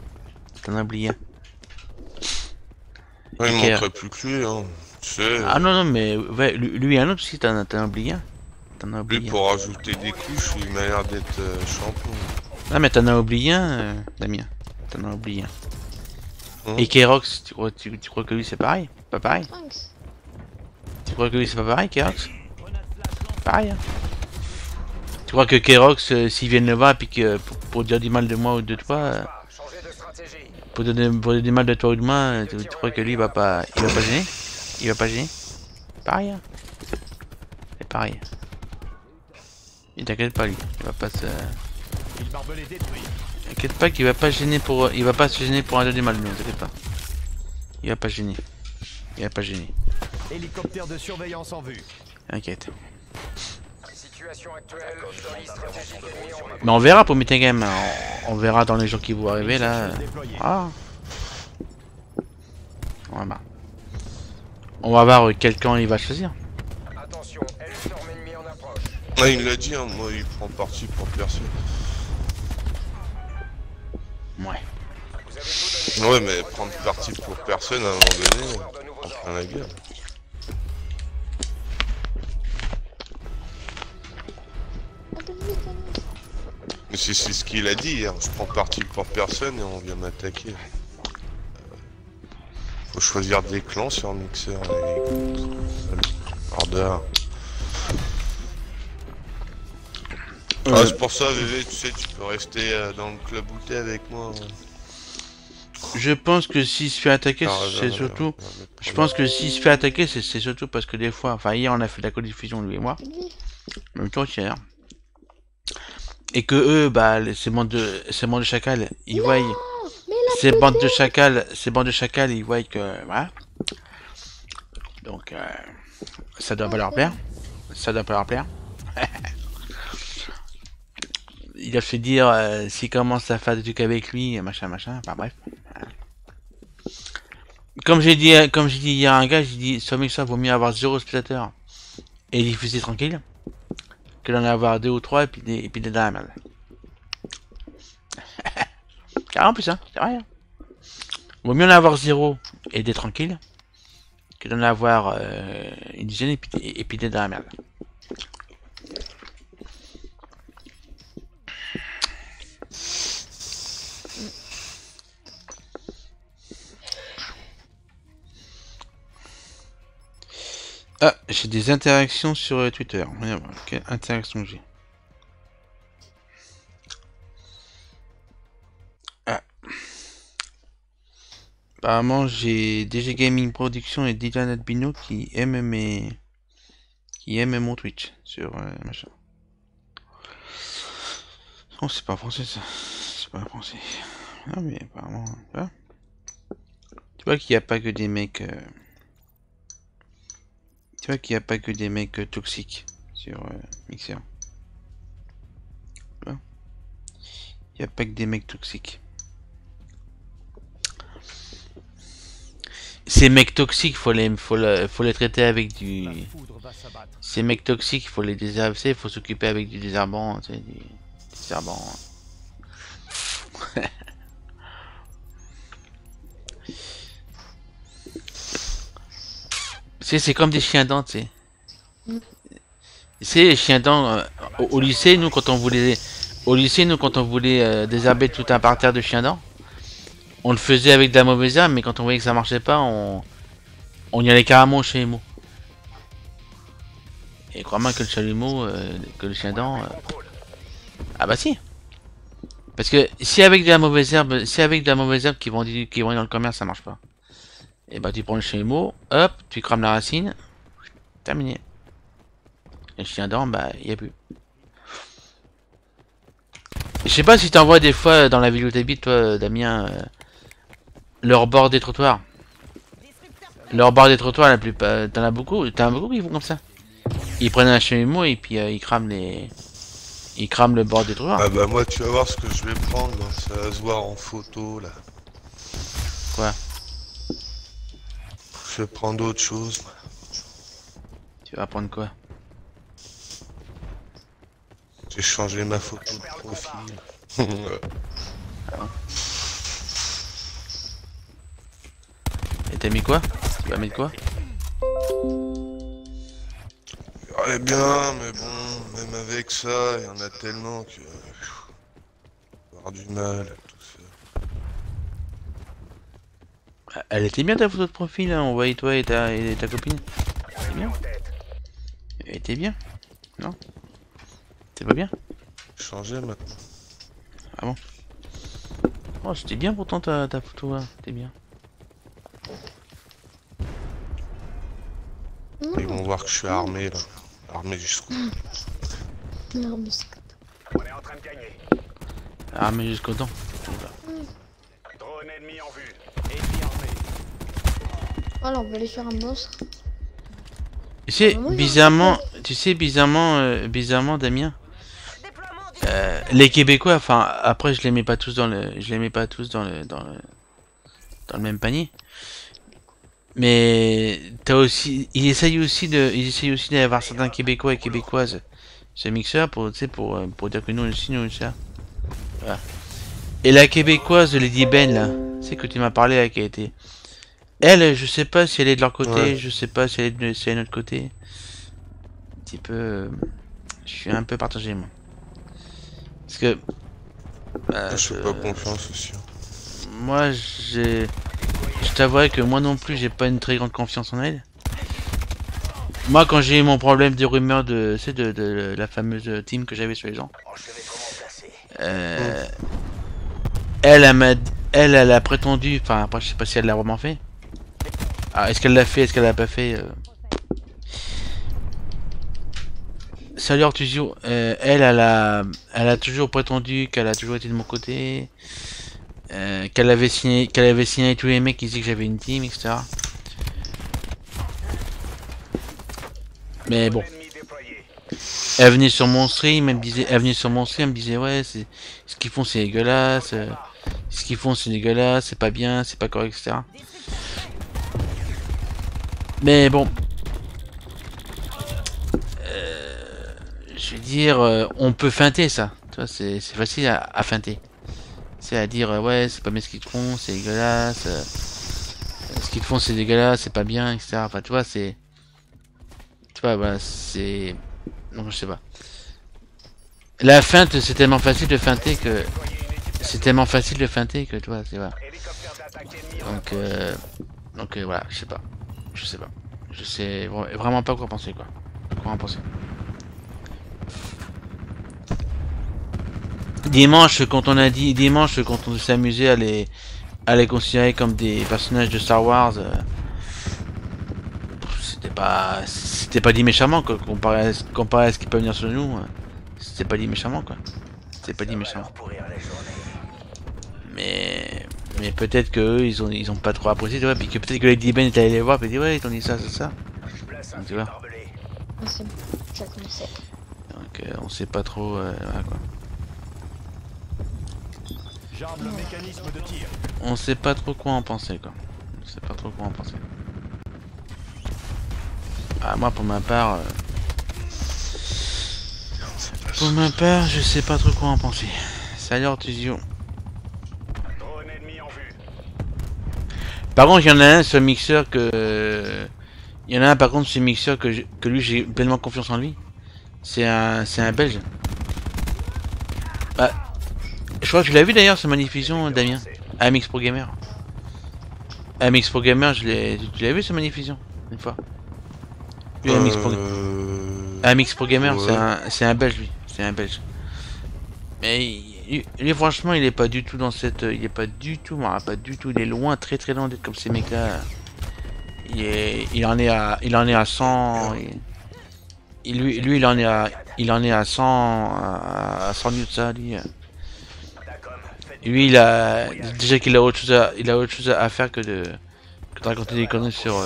Ouais, il manquerait plus que lui, hein. Tu sais, Ah non, mais ouais, lui et un autre aussi, t'en as oublié un. lui, pour rajouter des couches, il m'a l'air d'être champion. Ah, mais t'en as oublié un, Damien. T'en as oublié un. Et Kerox, tu crois que lui c'est pareil? Pas pareil? Thanks. Tu crois que lui c'est pas pareil, Kerox? Pareil, hein. Tu crois que Kerox, s'ils viennent le voir, puis que pour dire du mal de moi ou de toi, pour dire du mal de toi ou de moi, tu crois que lui il va pas gêner? Il va pas gêner? Pareil, hein. C'est pareil. Et t'inquiète pas lui, il va pas se... T'inquiète pas qu'il va pas gêner pour... Il va pas se gêner pour un du mal, non, t'inquiète pas. Il va pas gêner. Hélicoptère de surveillance en vue. T'inquiète. Situation actuelle, colis stratégique ennemi en Mais on verra pour Meeting Game, on verra dans les jours qui vont arriver là. Ah. Voilà. On va voir quel camp il va choisir. Attention, Hellstorm ennemi en approche. Ouais, il l'a dit, hein, moi il prend parti pour personne. Ouais. Vous avez tout donné. Ouais, mais prendre parti pour personne à un moment donné, on prend la gueule. Mais c'est ce qu'il a dit hier, je prends parti pour personne et on vient m'attaquer. Faut choisir des clans sur Mixer et... Hardeur. Ah, c'est pour ça, VV, tu sais, tu peux rester dans le club où t'es avec moi. Je pense que s'il se fait attaquer, c'est surtout... Je pense que s'il se fait attaquer, c'est surtout parce que des fois... Enfin, hier, on a fait de la codiffusion, lui et moi. Même temps hier. Et que eux, bah, ces bandes de chacals, ils voient... Ces bandes de chacals, ils voient que... Voilà. Donc, ça doit pas leur plaire. Il a fait dire s'il commence à faire des trucs avec lui, machin, enfin bref. Comme j'ai dit hier à un gars, j'ai dit sur Mixer vaut mieux avoir 0 spectateurs et diffuser tranquille que d'en avoir 2 ou 3 et puis d'être dans la merde. Carrément plus hein, c'est vrai. Hein. Vaut mieux en avoir 0 et d'être tranquille que d'en avoir une dizaine et puis d'être dans la merde. Ah, j'ai des interactions sur Twitter. Voyons voir, quelle interaction j'ai. Ah. Apparemment, j'ai DG Gaming Production et Dylan Albino qui aiment mon Twitch sur machin. Oh, c'est pas français ça. C'est pas français. Non mais apparemment, tu vois qu'il n'y a pas que des mecs. Tu vois qu'il n'y a pas que des mecs toxiques sur Mixer. Tu vois, il n'y a pas que des mecs toxiques. Ces mecs toxiques, faut les traiter avec du. La foudre va s'abattre. Ces mecs toxiques, il faut les désherber, il faut s'occuper avec du désherbant, tu sais, du désherbant. C'est comme des chiens dents, tu sais. C'est les chiens dents au lycée, nous quand on voulait désherber tout un parterre de chiens dents, on le faisait avec de la mauvaise herbe, mais quand on voyait que ça marchait pas, on y allait carrément chez les mots. Et crois-moi que le chalumeau, que le chien dent, ah bah si. Parce que si avec de la mauvaise herbe, qui vend dans le commerce, ça marche pas. Et bah tu prends le chalumeau, hop, tu crames la racine, terminé. Et le chien dent, bah y a plus. Je sais pas si t'en vois des fois dans la ville où t'habites, toi, Damien, leur bord des trottoirs. Leur bord des trottoirs, la plupart, t'en as beaucoup qui font comme ça. Ils prennent un chalumeau et puis ils crament le bord des trottoirs. Ah bah moi tu vas voir ce que je vais prendre, là. Ça va se voir en photo là. Quoi? Je vais prendre autre chose. Tu vas prendre quoi? J'ai changé ma photo de profil. Et t'as mis quoi? Tu vas mettre quoi? Elle est bien, mais bon, même avec ça, il y en a tellement que... on va avoir du mal, tout ça. Elle était bien ta photo de profil, hein, on voyait toi et ta copine. C'est bien. Elle était bien. Non? C'est pas bien? Changer maintenant. Ah bon? Oh, c'était bien pourtant ta photo là, c'était bien. Ils vont voir que je suis armé là. Armé jusqu'au... Non, mais c'est- On est en train de gagner. Ah mais jusqu'au dents. Drone ennemi en vue. Ennemi armé. Voilà, on va aller sur un monstre. Tu sais, Ah oui, bizarrement, Damien, les Québécois, enfin après je les mets pas tous dans le même panier. Mais t'as aussi, ils essayent aussi d'avoir certains Québécois et Québécoises sur Mixer pour, tu sais, pour dire que nous aussi, ça. Voilà. Et la Québécoise de Lady Ben là, c'est que tu m'as parlé là, qui a été. Elle, je sais pas si elle est de leur côté, Ouais. je sais pas si elle est de notre côté. Un petit peu, je suis un peu partagé moi. Parce que Je fais pas confiance aussi. moi, je t'avouerai que moi non plus, j'ai pas une très grande confiance en elle. Moi, quand j'ai eu mon problème de rumeur de la fameuse team que j'avais sur les gens, elle a prétendu, enfin après je sais pas si elle l'a vraiment fait. Ah, est-ce qu'elle l'a fait, est-ce qu'elle l'a pas fait Salut Artusio, elle a toujours prétendu qu'elle a toujours été de mon côté, qu'elle avait signé tous les mecs qui disaient que j'avais une team, etc. Mais bon, Ennemi déployé. elle venait sur mon stream, elle me disait ouais, c'est ce qu'ils font c'est dégueulasse, c'est pas bien, c'est pas correct, etc. Mais bon, je veux dire, on peut feinter ça, tu vois, c'est facile à feinter. C'est à dire ouais, c'est pas bien ce qu'ils te font, c'est dégueulasse, ce qu'ils te font c'est dégueulasse, c'est pas bien, etc. Enfin tu vois, voilà, c'est... Non, je sais pas. La feinte, c'est tellement facile de feinter que... tu vois, c'est voilà. Hélicoptère d'attaque ennemi. Donc voilà, je sais pas. Je sais vraiment pas quoi penser quoi. Quoi en penser. Dimanche quand on a dit dimanche quand on s'est amusé à les considérer comme des personnages de Star Wars, c'était pas dit méchamment quoi, comparé à ce qui peut venir sur nous, c'était pas dit méchamment quoi. C'était pas dit méchamment. Mais peut-être que eux, ils ont pas trop apprécié, tu vois, puis que peut-être que Lady Ben est allé les voir, puis dit ouais ils t'ont dit ça, c'est ça. Donc, tu vois. Ah, c'est bon, je la connaissais. Donc on sait pas trop voilà, quoi. J'arme le mécanisme de tir. On sait pas trop quoi en penser quoi. On sait pas trop quoi en penser. Ah moi pour ma part je sais pas trop quoi en penser. Salut Ortuzio. Drone ennemi en vue. Par contre il y en a un ce mixeur que il y en a un par contre ce mixeur que lui j'ai pleinement confiance en lui. C'est un belge. Bah je crois que tu l'as vu d'ailleurs ce magnification Damien. AMX Pro Gamer. AMX Pro Gamer tu l'as vu ce magnification une fois. Lui, AMX Pro Gamer ouais. c'est un belge lui. C'est un belge. Mais lui, franchement il est pas du tout dans cette. Il est pas du tout. Pas du tout. Il est loin, très très loin d'être comme ces mecs là. Il en est à 100. Lui il en est à 100 à 100 newtons ça lui. Lui il a déjà qu'il a autre chose à faire que de raconter des conneries sur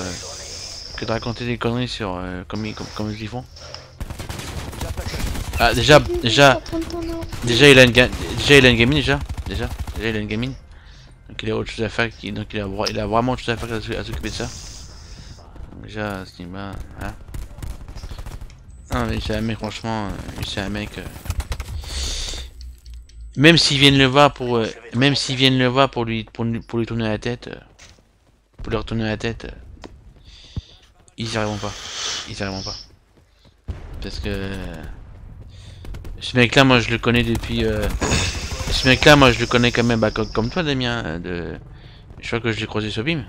comme ils font. Ah déjà il a une gamine déjà il a une gamine. Donc il a autre chose à faire donc il a vraiment autre chose à faire à s'occuper de ça. Donc, déjà à ce niveau-là, hein. Non mais c'est un mec franchement, c'est un mec même s'ils viennent le voir pour lui tourner la tête, pour leur tourner la tête, ils y arriveront pas. Parce que ce mec là moi je le connais depuis ce mec là moi je le connais quand même bah, comme toi Damien je crois que je l'ai croisé sur BIM.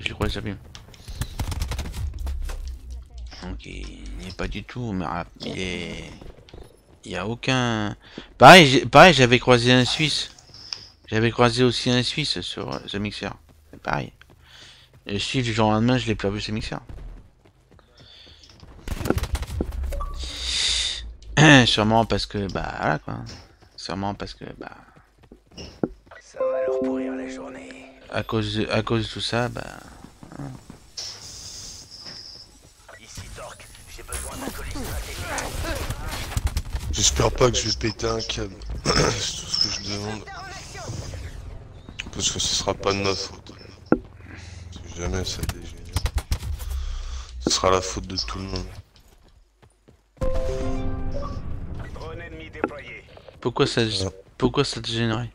Donc il est pas du tout mais il y a aucun pareil j'avais croisé un Suisse. J'avais croisé aussi un Suisse sur ce mixeur. C'est pareil. Le Suisse du jour au lendemain je l'ai pas vu ce mixeur. Sûrement parce que bah voilà quoi. Sûrement parce que bah Ça va leur pourrir la journée. à cause de tout ça bah Ici Torque, j'ai besoin d'un colis stratégique. J'espère pas que je vais péter un câble. C'est tout ce que je demande. Parce que ce sera pas de notre faute. Si jamais ça dégénère. Ce sera la faute de tout le monde. Drone ennemi déployé. pourquoi ça te gênerait?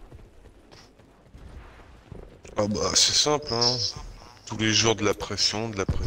Ah bah c'est simple hein. Tous les jours de la pression.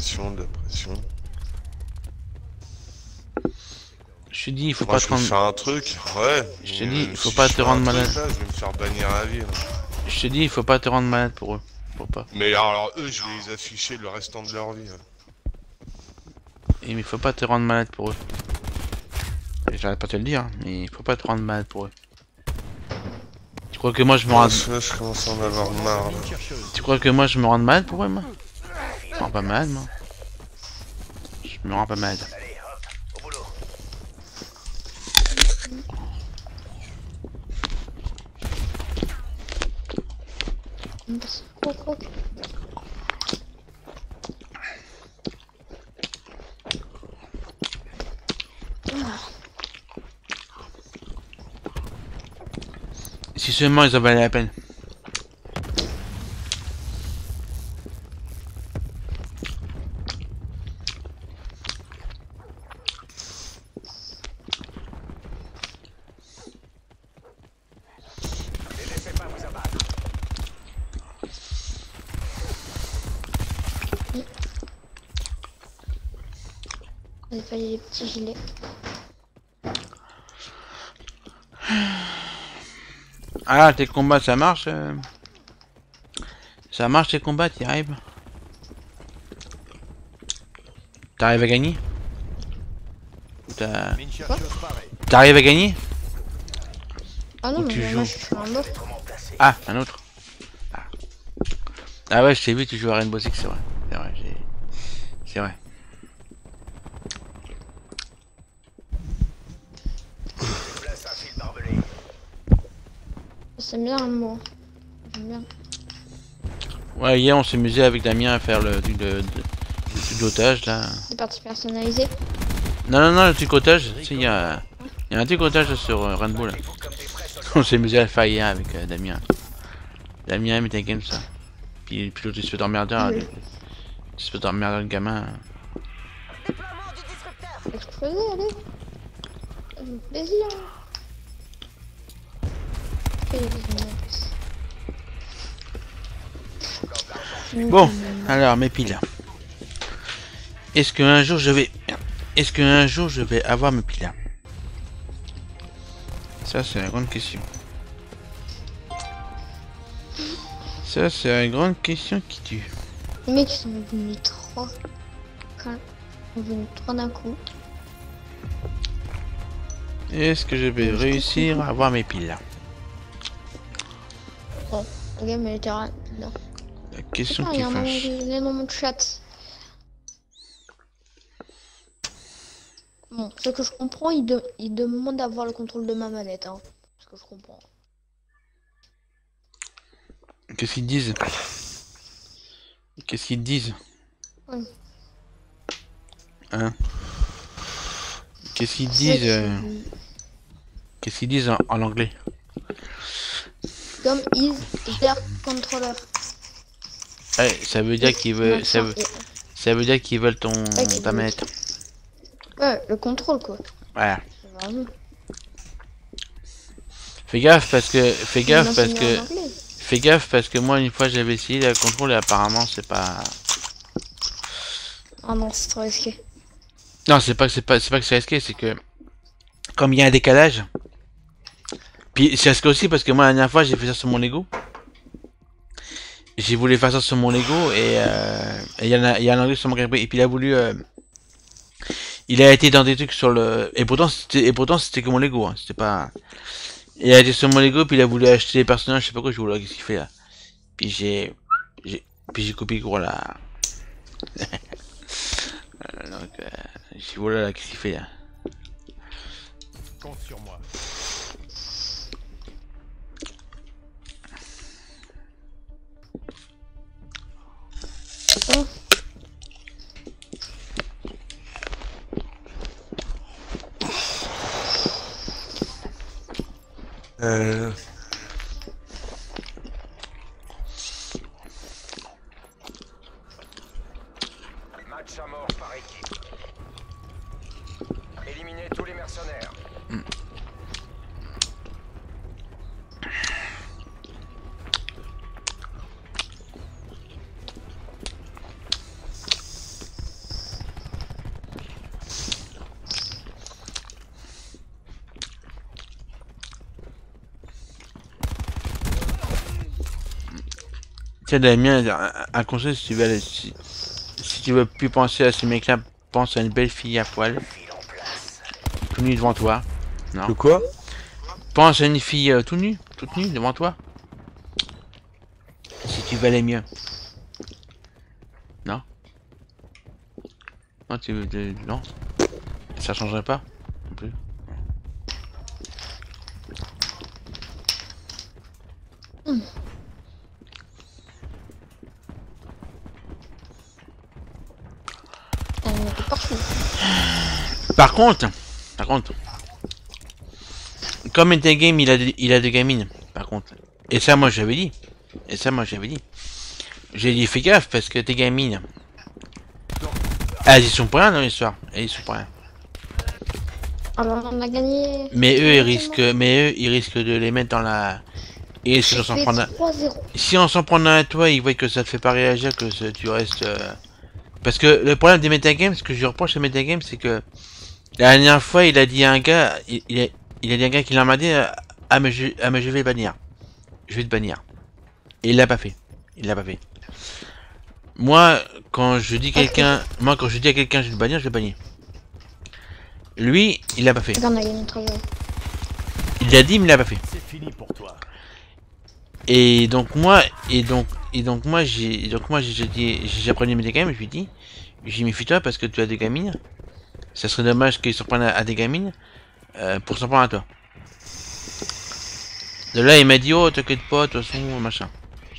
Je te dis il faut Moi pas je te vais rendre faire un truc, ouais. Je te dis, il faut si pas je te fais rendre un truc, malade. là, je vais me faire bannir à vie. Là. Je te dis il faut pas te rendre malade pour eux. Faut pas. Mais alors eux je vais les afficher le restant de leur vie. Là. Et mais il faut pas te rendre malade pour eux. J'arrête pas de te le dire, hein, mais il faut pas te rendre malade pour eux. Tu crois que moi je me rends Là, je commence à en avoir marre. Là. Tu crois que moi je me rends malade pour eux moi? Je me rends pas malade moi. Je me rends pas malade. Allez, hop, au boulot. Si seulement ils en valaient la peine. Ne laissez pas vous abattre. Il fallait les petits gilets. Ah tes combats ça marche ça marche tes combats, t'y arrives? T'arrives à gagner? Ou Une chercheuse parée. T'arrives à gagner? Ah non, Où mais tu moi joues? je suis un mort. Ah, un autre. Ah, ah ouais, je t'ai vu, tu joues à Rainbow Six, c'est vrai. C'est vrai, c'est vrai. Place un fil barbelé. C'est bien, moi. J'aime bien. Ouais, hier on s'est amusé avec Damien à faire le truc d'otage là. Des parties personnalisées. Non, le truc otage, tu sais, il y a un truc otage sur Rainbow là. On s'est amusé à le faire hier avec Damien. Damien, mais t'inquiète, ça. Puis l'autre il se fait emmerder, Oui. il se fait emmerder le gamin. Exploser, allez. Ça fait plaisir. Quel est le Bon, alors mes piles. Est-ce qu'un jour je vais... Est-ce qu'un jour je vais avoir mes piles? Ça c'est la grande question. Ça c'est la grande question qui tue. Les mecs ils sont venus 3. Quand ils sont venus 3 d'un coup. Est-ce que je vais réussir à avoir mes piles? Bon, le game il était rapide. La question Ah, qui il y a un moment, fâche. il est dans mon chat. Bon, ce que je comprends, il demande d'avoir le contrôle de ma manette. Hein. Ce que je comprends. Qu'est-ce qu'ils disent? Qu'est-ce qu'ils disent? Oui. Hein? Qu'est-ce qu'ils disent Qu'est-ce qu'ils disent en anglais? Comme is their controller. Ouais, ça veut dire qu'ils veulent... Ça veut dire qu'ils veulent ta manette. Ouais, le contrôle quoi. Voilà. C'est vraiment. Fais gaffe parce que... Fais gaffe parce que... En anglais. Fais gaffe parce que moi une fois j'avais essayé le contrôle et apparemment c'est pas... Ah non, c'est trop risqué. Non, c'est pas que c'est risqué, c'est que... Comme il y a un décalage... Puis c'est risqué aussi parce que moi la dernière fois j'ai fait ça sur mon Lego. J'ai voulu faire ça sur mon Lego et il y a un anglais sur mon gameplay et puis il a voulu... Il a été dans des trucs sur le... Et pourtant c'était que mon Lego, hein. C'était pas... Il a été sur mon Lego puis il a voulu acheter les personnages, je sais pas quoi, je voulais voir qu'est-ce qu'il fait là. Puis j'ai copié gros là. Donc j'ai voulu là qu'est-ce qu'il fait là. Compte sur moi. Oh. Match à mort par équipe. Éliminez tous les mercenaires. Tiens Damien, un conseil si tu veux aller, si tu veux plus penser à ces mecs là, pense à une belle fille à poil. Tout nue devant toi. Non. De quoi? Pense à une fille toute nue devant toi. Si tu veux aller mieux. Non. Non, non. Ça changerait pas non plus. On est partout. Par contre, comme Metagame il a des gamines, par contre. Et ça moi j'avais dit. J'ai dit fais gaffe parce que tes gamines. Elles y sont pour rien dans l'histoire. Elles y sont pour rien. Alors on a gagné. Mais eux ils risquent de les mettre dans la. Et si on s'en prend un... 3-0. Si on s'en prend un à toi, ils voient que ça te fait pas réagir, que tu restes. Parce que le problème des metagames, ce que je reproche à metagames, c'est que la dernière fois, il a dit à un gars, il a dit à un gars qui l'a emmerdé, ah mais je vais le bannir. Je vais te bannir. Et il l'a pas fait. Moi, quand je dis quelqu'un, moi quand je dis à quelqu'un je vais le bannir, je vais le bannir. Lui, il l'a pas fait. Regarde, il y a notre travail. Il l'a dit, mais il l'a pas fait. C'est fini pour toi. Et donc moi, j'ai appris mes gamines, je lui dis, j'ai méfie-toi parce que tu as des gamines. Ça serait dommage qu'ils s'en prennent à des gamines pour s'en prendre à toi. De là, il m'a dit, oh, t'inquiète pas, de toute façon, machin.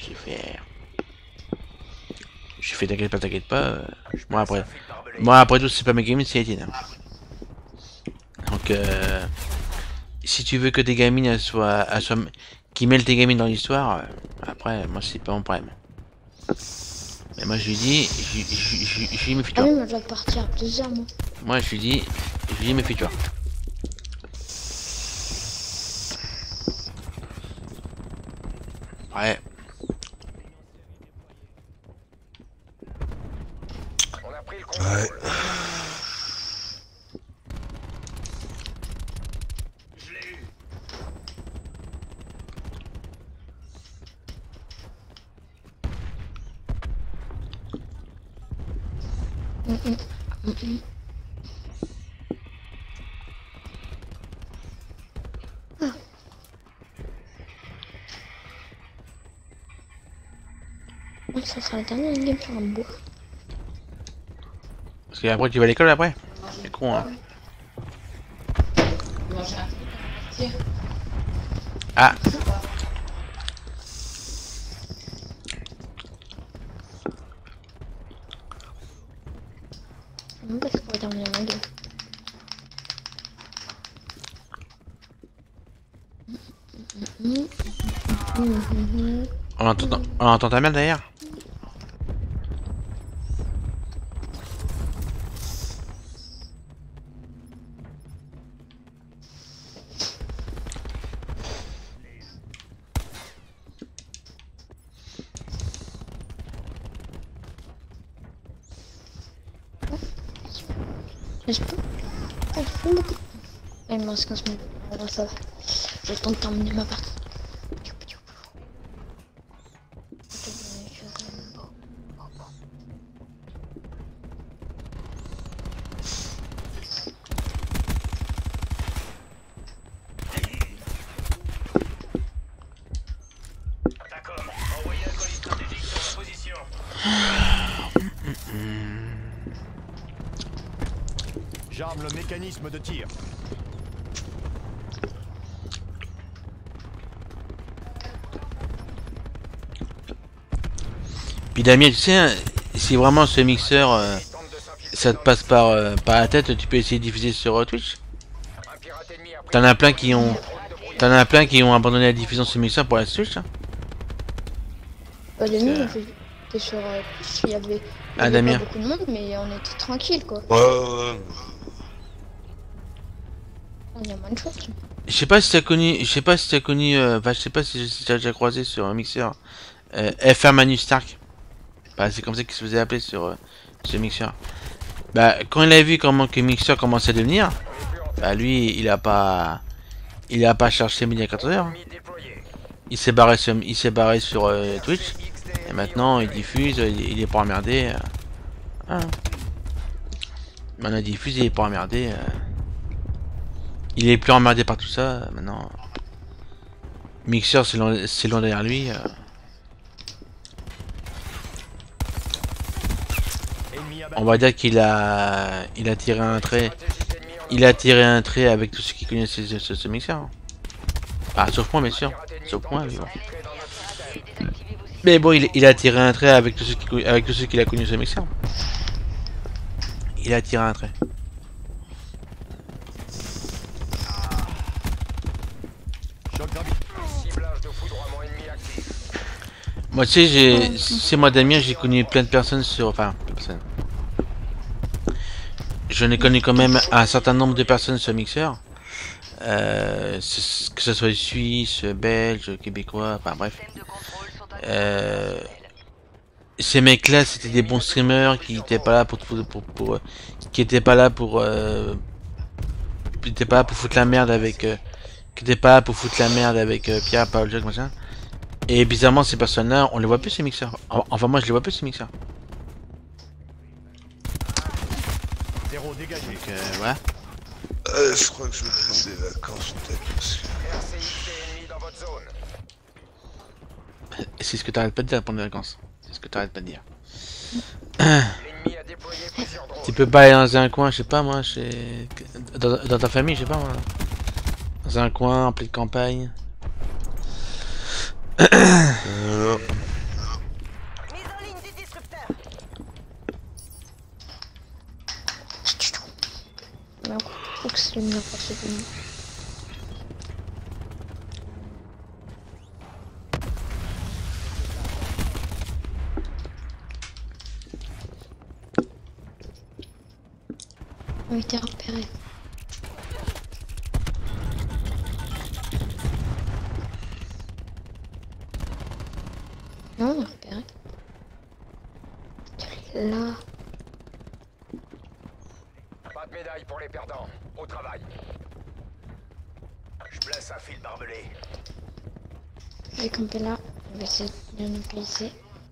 J'ai fait, t'inquiète pas. Moi après tout, c'est pas mes gamines, c'est Etienne. Donc, si tu veux que tes gamines elles soient qui mêlent tes gamines dans l'histoire, après, moi c'est pas mon problème. Mais moi je lui dis, je lui dis méfie-toi. Ah oui, moi je dois partir à plusieurs, moi. Moi je lui dis méfie-toi. Ouais. On a pris le contrôle. Ouais. Ouais, ça sera le dernier game sur un bout. Parce que après tu vas à l'école après. C'est con hein. Ah. Non, parce qu'on va terminer ma game. On entend ta mère derrière. N'est-ce pas? Ah, il faut beaucoup. Il me reste 15 minutes. Alors ça va. J'ai le temps de terminer ma partie. D'accord. Envoyez un colis stratégique sur position. J'arme le mécanisme de tir. Puis Damien, tu sais, hein, si vraiment ce mixeur, ça te passe par la tête, tu peux essayer de diffuser sur Twitch. Un pirate ennemi a pris T'en as plein qui ont abandonné la diffusion sur ce mixeur pour la Twitch. Hein. Les nuits, on était sur Twitch, il y avait Ah, Damien. pas beaucoup de monde, mais on était tranquille quoi. Ouais. Il y a moins de choses. Je sais pas si t'as connu, enfin je sais pas si j'ai déjà croisé sur un mixeur FR Manu Stark. Bah c'est comme ça qu'il se faisait appeler sur ce mixeur. Bah quand il a vu comment que mixeur commençait à devenir, bah lui il a pas cherché midi à 14h. Hein. ennemi déployé. Il s'est barré sur Twitch et maintenant il diffuse, il est pas emmerdé. Hein. Maintenant il diffuse, il est pas emmerdé. Il est plus emmerdé par tout ça maintenant. Mixeur c'est loin derrière lui. Ennemi On va dire qu'il a tiré un trait. Il a tiré un trait avec tout ce qui connaissait ce mixeur. Ah sauf moi bien sûr. Sauf moi mais bon. Mais bon il a tiré un trait avec tout ce qu'il a connu ce mixeur. Il a tiré un trait. Choc rapide. Ciblage de foudroiement ennemi actif. Moi tu sais c'est moi Damien j'ai connu plein de personnes sur. Enfin personne. J'en ai connu quand même un certain nombre de personnes sur mixeur. Que ce soit suisse, belge, québécois, enfin bref. Ces mecs-là, c'était des bons streamers qui étaient pas là qui étaient pas là pour foutre la merde avec Pierre, Paul, Jacques, machin. Et bizarrement, ces personnes-là, on les voit plus ces mixeurs. Enfin, moi, je les vois plus ces mixeurs. dégagé. Donc voilà. Je crois que je vais prendre des vacances peut-être parce que... RCXD ennemi dans votre zone. Et c'est ce que t'arrêtes pas de dire pendant les vacances. C'est ce que t'arrêtes pas de dire. L'ennemi a déployé plusieurs drones. Tu peux pas aller dans un coin, je sais pas moi, chez... dans ta famille, je sais pas moi. Dans un coin, en pleine campagne. Non. Mise en ligne du disrupteur. Non, faut que c'est le n'importe quoi. On a été repéré. Non, on a repéré. Là. Pas de médaille pour les perdants. Au travail. Je place un fil barbelé. J'ai campé là. On va essayer de nous glisser.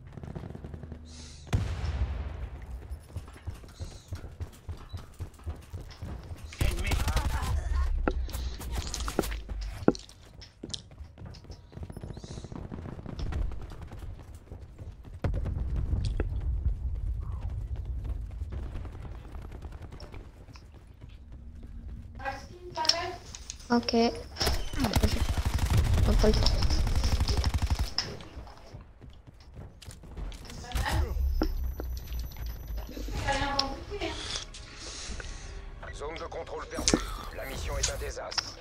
Ok. On va pas le temps. Zone de contrôle perdue. La mission est un désastre.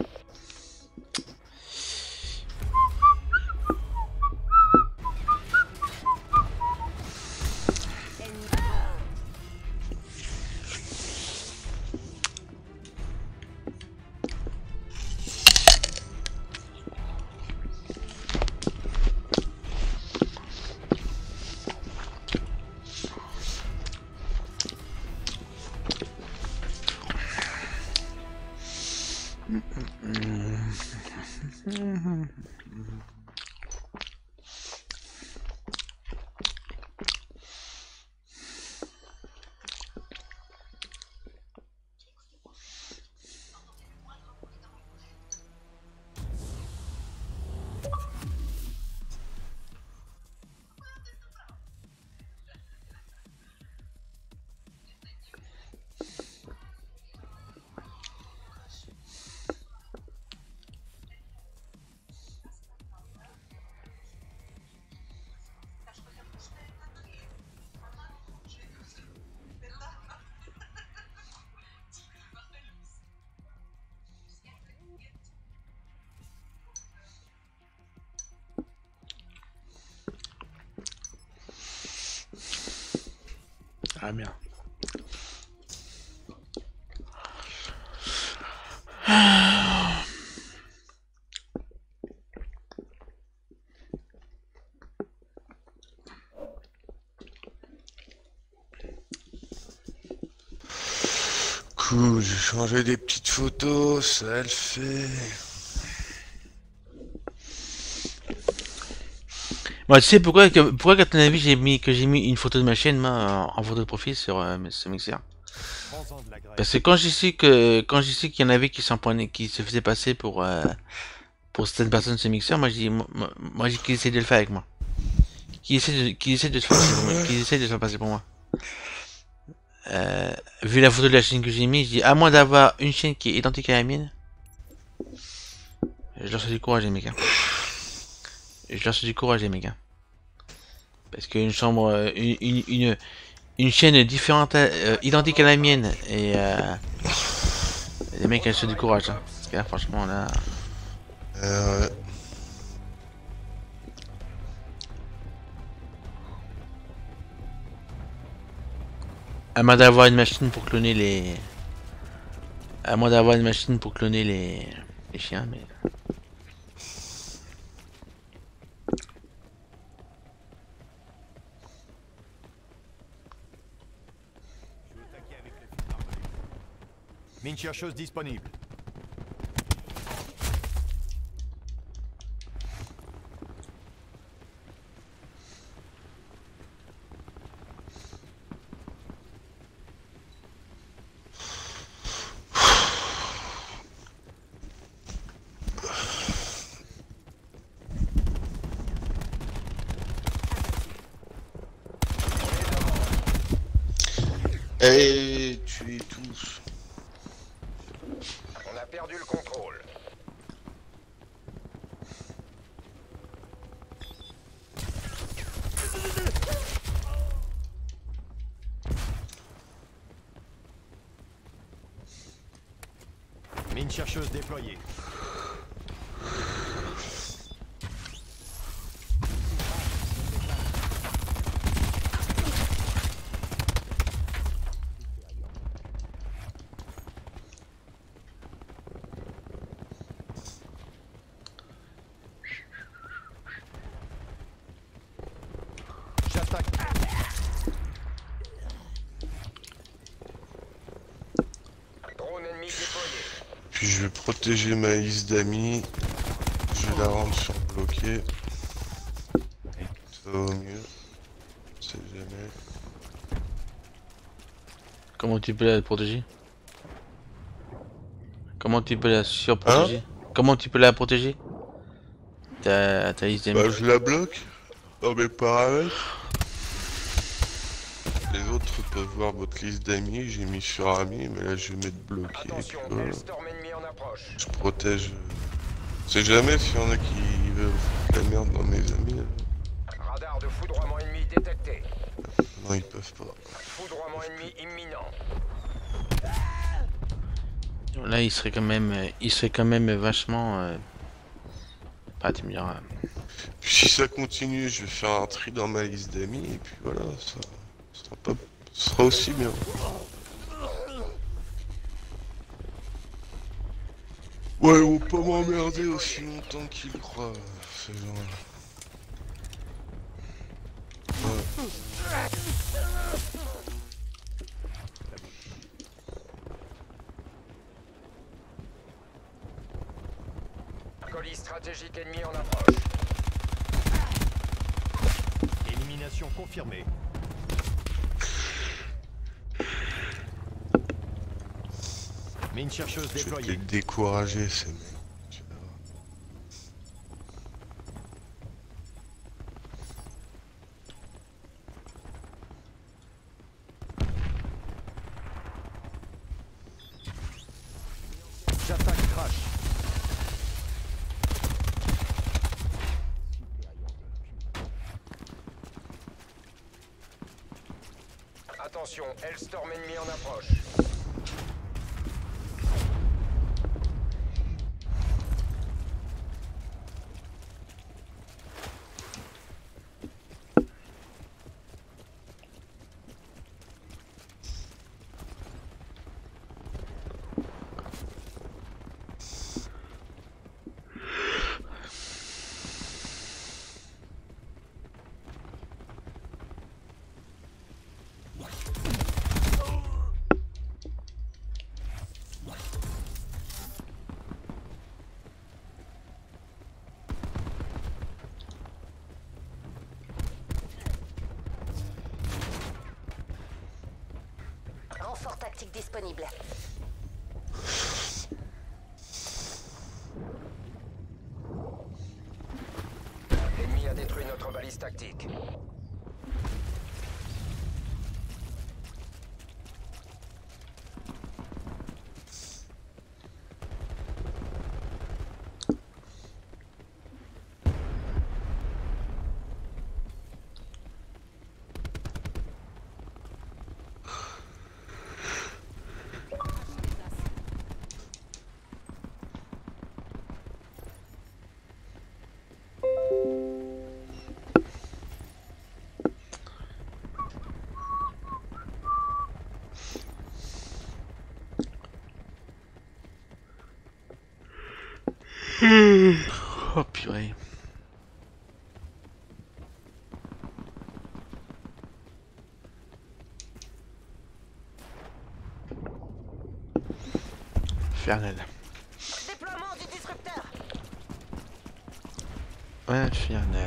Ah bien. Cool, j'ai changé des petites photos, ça elle fait. Moi, tu sais pourquoi à ton avis j'ai mis une photo de ma chaîne moi, en photo de profil sur ce mixer. Prends-en de la graisse. Parce que quand j'ai su qu'il y en avait qui s'empoignaient, qui se faisaient passer pour certaines personnes de ce mixeur, moi j'ai dit qu'ils essaient de le faire avec moi. Qui essaie de se faire passer pour moi. Qui essaie de se faire passer pour moi. Vu la photo de la chaîne que j'ai mis, je dis à moins d'avoir une chaîne qui est identique à la mienne. Je leur souhaite du courage les mecs. Hein. Je leur souhaite du courage les mecs. Hein. Parce qu'une chambre, une chaîne différente, identique à la mienne et les mecs elles souhaitent du courage. Hein. Parce que là franchement là. Ouais. À moins d'avoir une machine pour cloner les. À moins d'avoir une machine pour cloner les chiens, mais. Je vais attaquer avec le fil barbelé. Mine chercheuse disponible. Et tuez tous. On a perdu le contrôle. Mine chercheuse déployée. J'attaque. Drone ennemi déployé. Puis je vais protéger ma liste d'amis. Je vais la rendre surbloquée. Ça va au mieux. On sait jamais. Comment tu peux la protéger? Comment tu peux la surprotéger? Comment tu peux la protéger? Ta liste d'amis. Bah je la bloque dans mes paramètres. Les autres peuvent voir votre liste d'amis, j'ai mis sur amis, mais là je vais mettre bloqué. Et puis Attention, voilà. Hellstorm ennemi en approche. Je protège. On sait jamais s'il y en a qui veulent foutre la merde dans mes amis. Là. Radar de foudroiement ennemi détecté. Non, ils peuvent pas. Foudroiement ennemi imminent. Là, il serait quand même vachement. Pas tu me diras. Puis si ça continue, je vais faire un tri dans ma liste d'amis, et puis voilà, ça sera aussi bien. Ouais, ils vont pas m'emmerder aussi longtemps qu'ils le croient, ces gens-là. Ouais. Colis stratégique ennemi en approche. Élimination confirmée. Mine chercheuse Je vais déployée. peut-être décourager ces mecs. Tu vas voir. J'attaque crash. Attention, Hellstorm ennemi en approche. Renfort tactique disponible. L'ennemi a détruit notre balise tactique. Oh purée. Infernal. Déploiement du disrupteur. Infernal.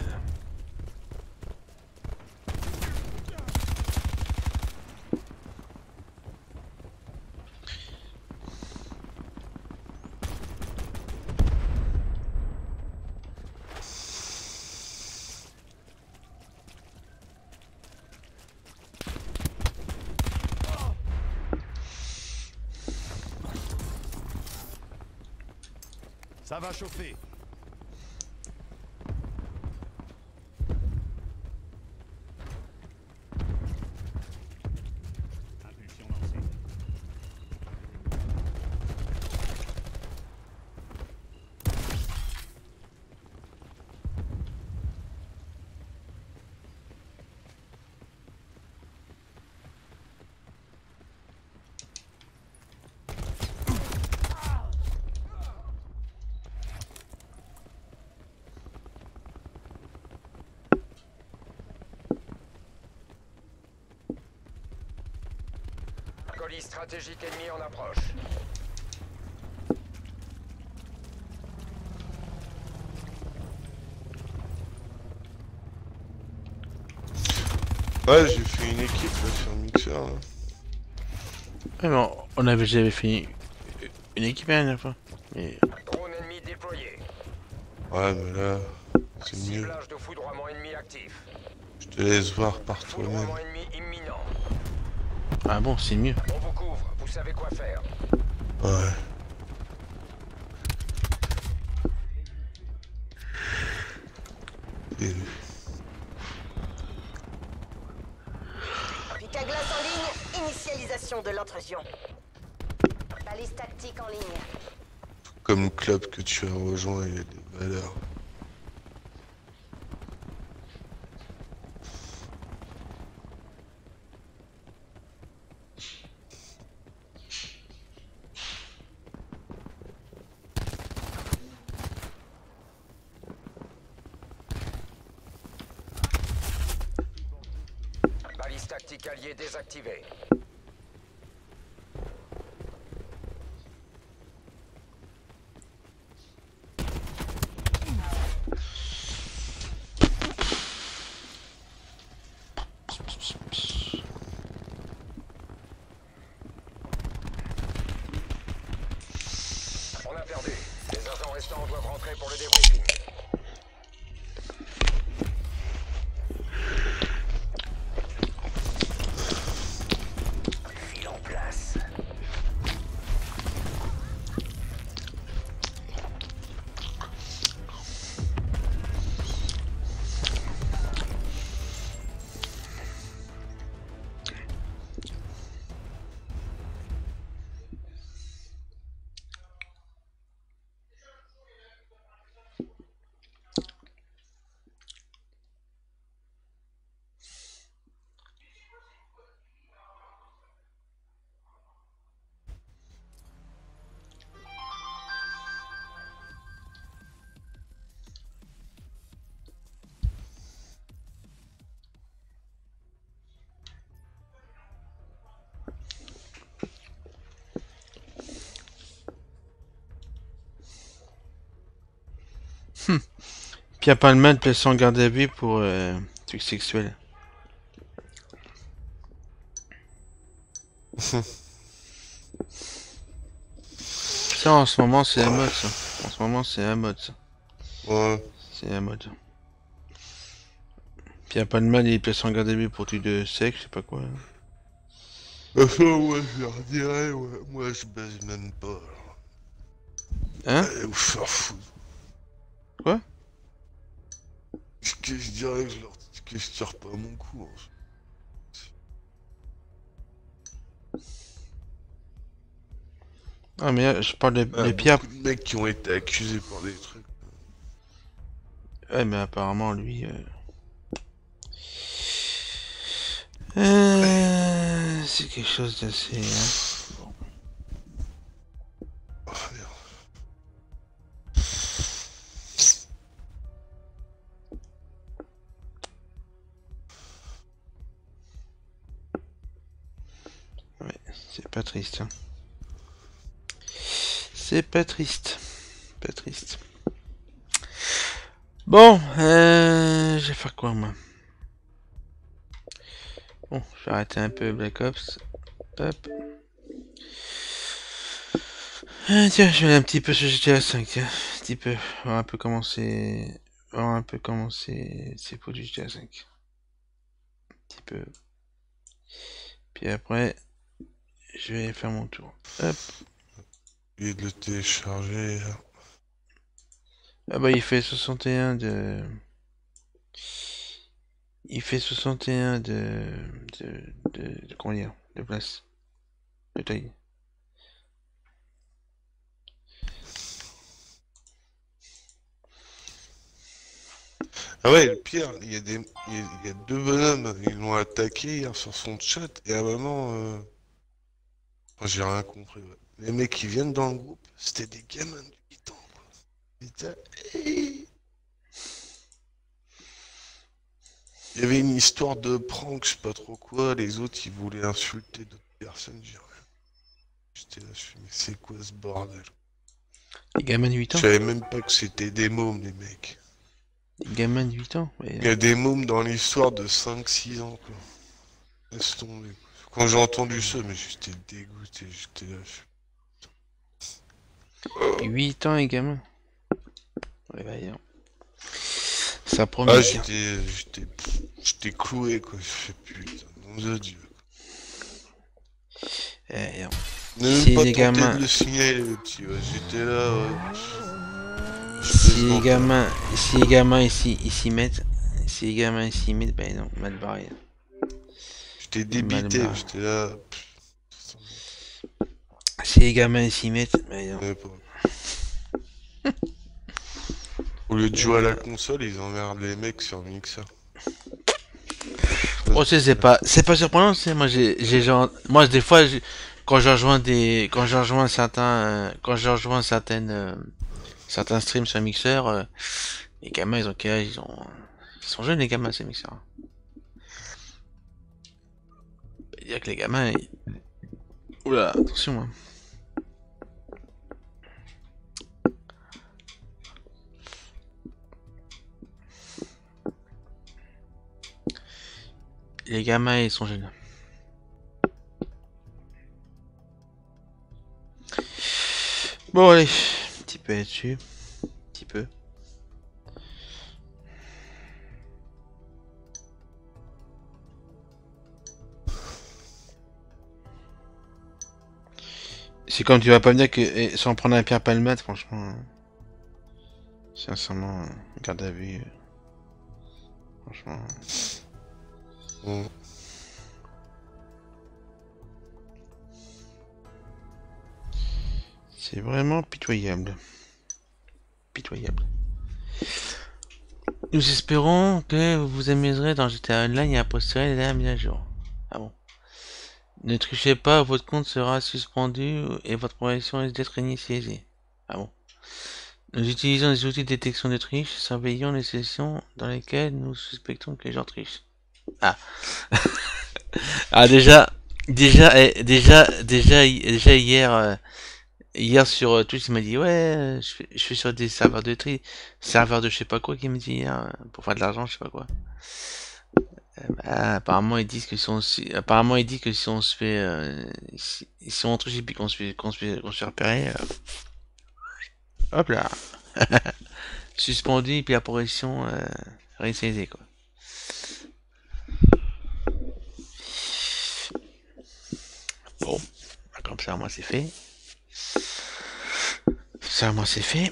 Ça va chauffer. Impulsion lancée. Colis stratégique ennemi en approche. Ouais, j'ai fait une équipe là, sur le mixeur. Là. Ouais, mais on avait jamais fini une équipe la dernière fois. Mais Drone ennemi déployé. Ouais, mais là, c'est mieux. Ciblage de foudroiement ennemi actif. Je te laisse voir par toi-même. Foudroiement ennemi imminent. ah bon, c'est mieux. On vous couvre, vous savez quoi faire. Ouais. Et... Pic à glace en ligne, initialisation de l'intrusion. Balise tactique en ligne. Comme le club que tu as rejoint, il y a des valeurs. Balise tactique alliée désactivée. On a perdu. Les agents restants doivent rentrer pour le débriefing. File en place. Puis y a pas le mal de placer en garde à vue pour trucs sexuels. Ça en ce moment c'est la mode ça. En ce moment c'est la mode ça. Ouais. C'est la mode. Puis y a pas de mal de les placer en garde à vue pour trucs de sexe, je sais pas quoi. Ouais, je leur dirais, ouais. Moi je baise même pas. Hein? Allez vous faire foutre. Quoi? Que je dirais que que je tire pas mon coup. En fait. Ah mais là, je parle de Ouais, Pierre. beaucoup de mecs qui ont été accusés pour des trucs. Ouais mais apparemment lui... c'est quelque chose d'assez... Hein. Oh, merde. Ouais, c'est pas triste. Hein. C'est pas triste. Pas triste. Bon, je vais faire quoi moi? Bon, je vais arrêter un peu Black Ops. Hop. Tiens, je vais aller un petit peu sur GTA 5, tiens. Un petit peu. On va un peu commencer. On va un peu commencer. C'est pour du GTA 5. Un petit peu. Puis après, je vais faire mon tour. Hop. Et de le télécharger. Ah bah il fait 61 de... Il fait 61 comment dire, de place, de taille. Ah ouais, le pire, il y a deux bonhommes, ils l'ont attaqué hier sur son chat, et à un moment, moi, j'ai rien compris. Ouais. Les mecs qui viennent dans le groupe, c'était des gamins de 8 ans, quoi. Putain, hey. Il y avait une histoire de prank, je sais pas trop quoi, les autres ils voulaient insulter d'autres personnes, j'ai rien. J'étais là, je fais, mais c'est quoi ce bordel? Les gamins de 8 Je ans. savais même pas que c'était des mômes, les mecs. Les gamins de 8 ans. Il y a des mômes dans l'histoire de 5-6 ans, quoi. Laisse tomber. Quand j'ai entendu ça, mais j'étais dégoûté, j'étais là. 8 ans les gamins. Ouais bah non. Ça Ah, promet. j'étais cloué, quoi. Je fais putain, nom de Dieu. Eh, non. Ne même Si pas les tenté gamins... de le signaler, le petit, ouais. J'étais là, ouais. Si les gamins ils s'y mettent, si les gamins ils s'y mettent, ben non, mal barré. J'étais Mal débité, barré. j'étais là. Si les gamins ils s'y mettent, ben non. Ouais, pas. Au lieu de jouer à la console, ils emmerdent les mecs sur le mixeur. Oh, c'est pas surprenant, c'est j'ai genre, moi des fois quand je rejoins certains streams sur Mixer, les gamins ils ont quel âge, ils sont jeunes les gamins sur Mixer. Dire que les gamins, oula, attention hein. Les gamins ils sont jeunes. Bon allez, un petit peu là-dessus, un petit peu. C'est comme tu vas pas me dire que sans prendre un Pierre Palmade, franchement, sincèrement, garde à vue, franchement. Bon. C'est vraiment pitoyable. Pitoyable. Nous espérons que vous vous amuserez dans GTA Online et à posteriori la mise à jour. Ah bon. Ne trichez pas, votre compte sera suspendu et votre progression risque d'être initialisée. Ah bon. Nous utilisons des outils de détection de triche, surveillons les sessions dans lesquelles nous suspectons que les gens trichent. Ah. Ah déjà hier hier sur Twitch il m'a dit ouais je suis sur des serveurs de tri, serveurs de je sais pas quoi qui me dit hier pour faire de l'argent je sais pas quoi. Bah, apparemment ils disent que si on apparemment ils disent que si on se fait si on triche et puis qu'on se fait repérer hop là suspendu et puis apparition réinitialisée quoi. Bon, comme ça moi c'est fait. Ça moi c'est fait.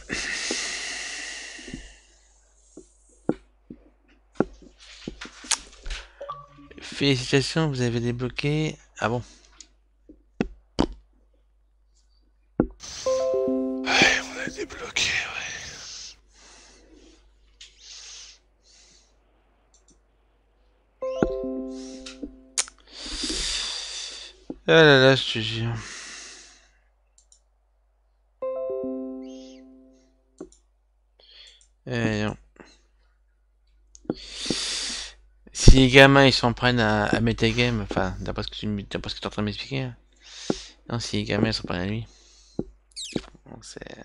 Félicitations, vous avez débloqué. Ah bon. Ouais, on a débloqué, ouais. Ah là là, je te jure. Non. Si les gamins ils s'en prennent à metagame, enfin d'après ce que tu es en train de m'expliquer. Hein. Non, si les gamins ils s'en prennent à lui. Donc c'est.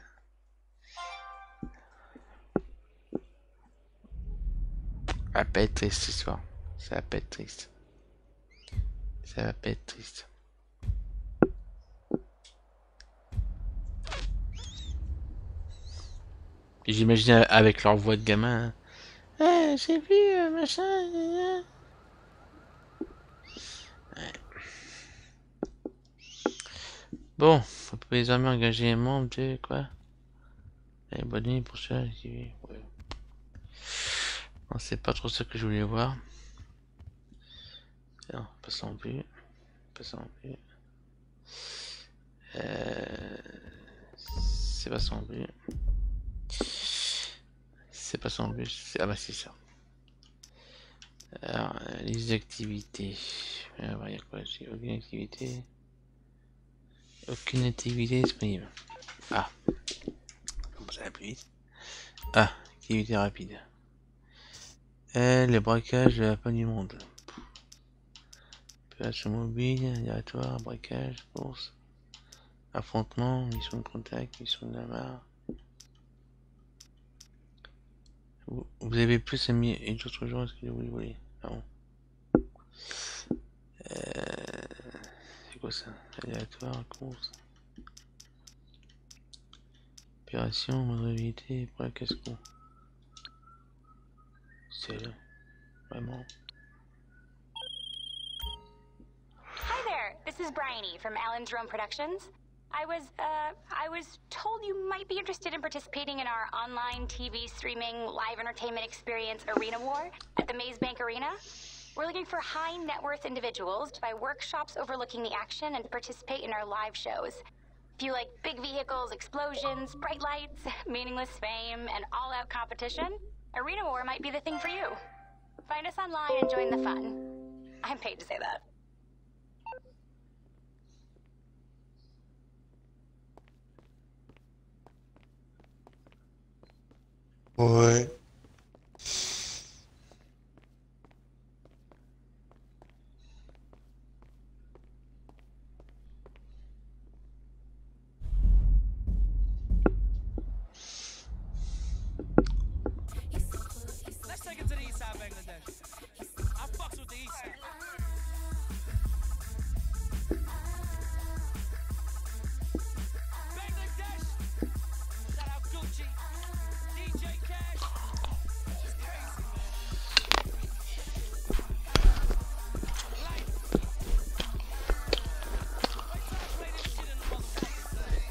Ça va pas être triste cette histoire. Ça va pas être triste. Ça va pas être triste. Et j'imagine avec leur voix de gamin. Hein. J'ai vu machin. Ouais. Bon, faut pas les armer engager les membres de quoi? Et bonne nuit pour ça. Ouais. Non, c'est pas trop ça que je voulais voir. Non, pas ça non plus. Pas ça non plus. C'est pas ça non plus. C'est pas ça non plus. Ah bah c'est ça. Alors, les activités. Alors, il y a quoi? J'ai aucune activité. Aucune activité disponible. Ah. Ça va plus vite. Ah, activité rapide. Le braquage de la fin du monde. Opération mobile, aléatoire, braquage, course. Affrontement, mission de contact, mission de la barre. Vous avez plus amis et d'autres gens, est-ce que vous le voulez? Non. C'est quoi ça? Aléatoire, course. Opération, modalité, pour la casse-cou. C'est là. Vraiment. Hi there, this is Bryony from Alan Jerome Productions. I was told you might be interested in participating in our online TV streaming live entertainment experience Arena War at the Maze Bank Arena. We're looking for high net worth individuals to buy workshops overlooking the action and participate in our live shows. If you like big vehicles, explosions, bright lights, meaningless fame, and all-out competition, Arena War might be the thing for you. Find us online and join the fun. I'm paid to say that. Ouais. Let's take it to the east side of Bangladesh. I fucks with the east side. Bangladesh! Shout out Gucci, DJ Cash. It's crazy, man. Life. Wait till I play this shit in the motherfucking thing.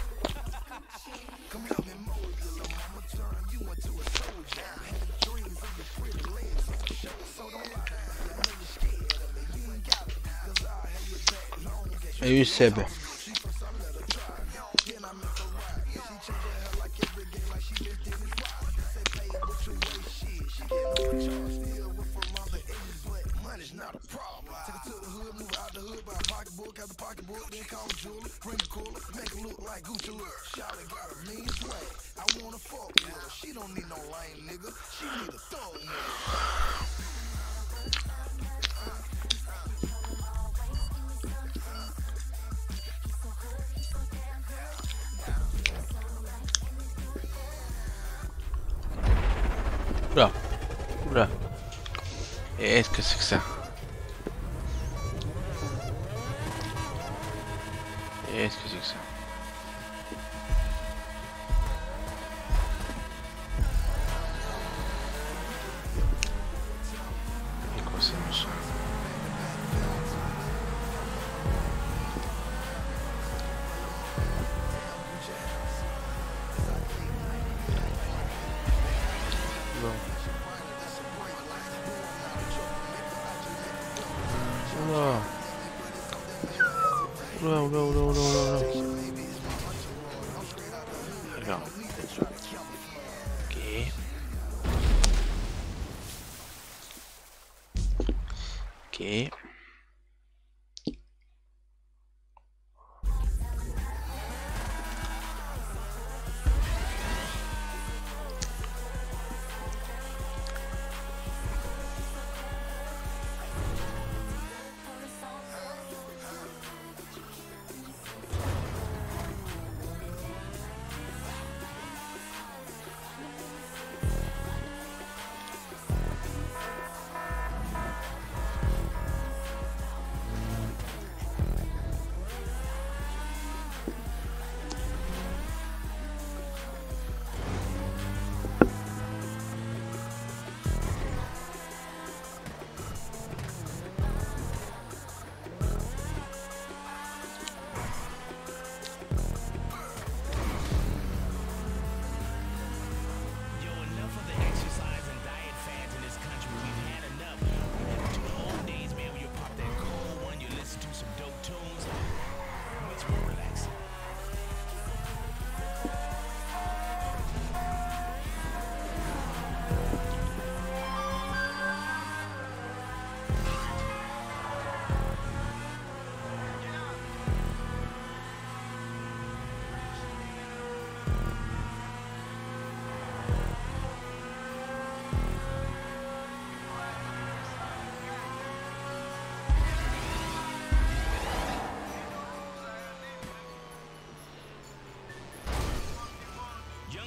Come here, man, Mobile, I'ma turn you into a soldier. Dreams of your pretty legs on the show, so don't lie down. I know you're scared of me, you ain't got it, 'cause I have your back long as Et Seb. she first I let her try. Then I make her ride. She change her hair like every day, like she just did it right. Say pay what you weigh, shit. She get overcharged, still with from other ages, but money's not a problem. Take her to the hood, move out the hood, buy a pocketbook, have the pocketbook, then call a jeweler, bring the cooler, make her look like Gucci look. Shawty got a mean swag, I wanna fuck with her. She don't need no lame nigga, she need a thug nigga. Oula. Oula. Et est-ce que c'est que ça? Et est-ce que c'est que ça? Et quoi ça machin? Bon. Oula. Oula, oula, oula, oula, oula. D'accord. Ok. Ok.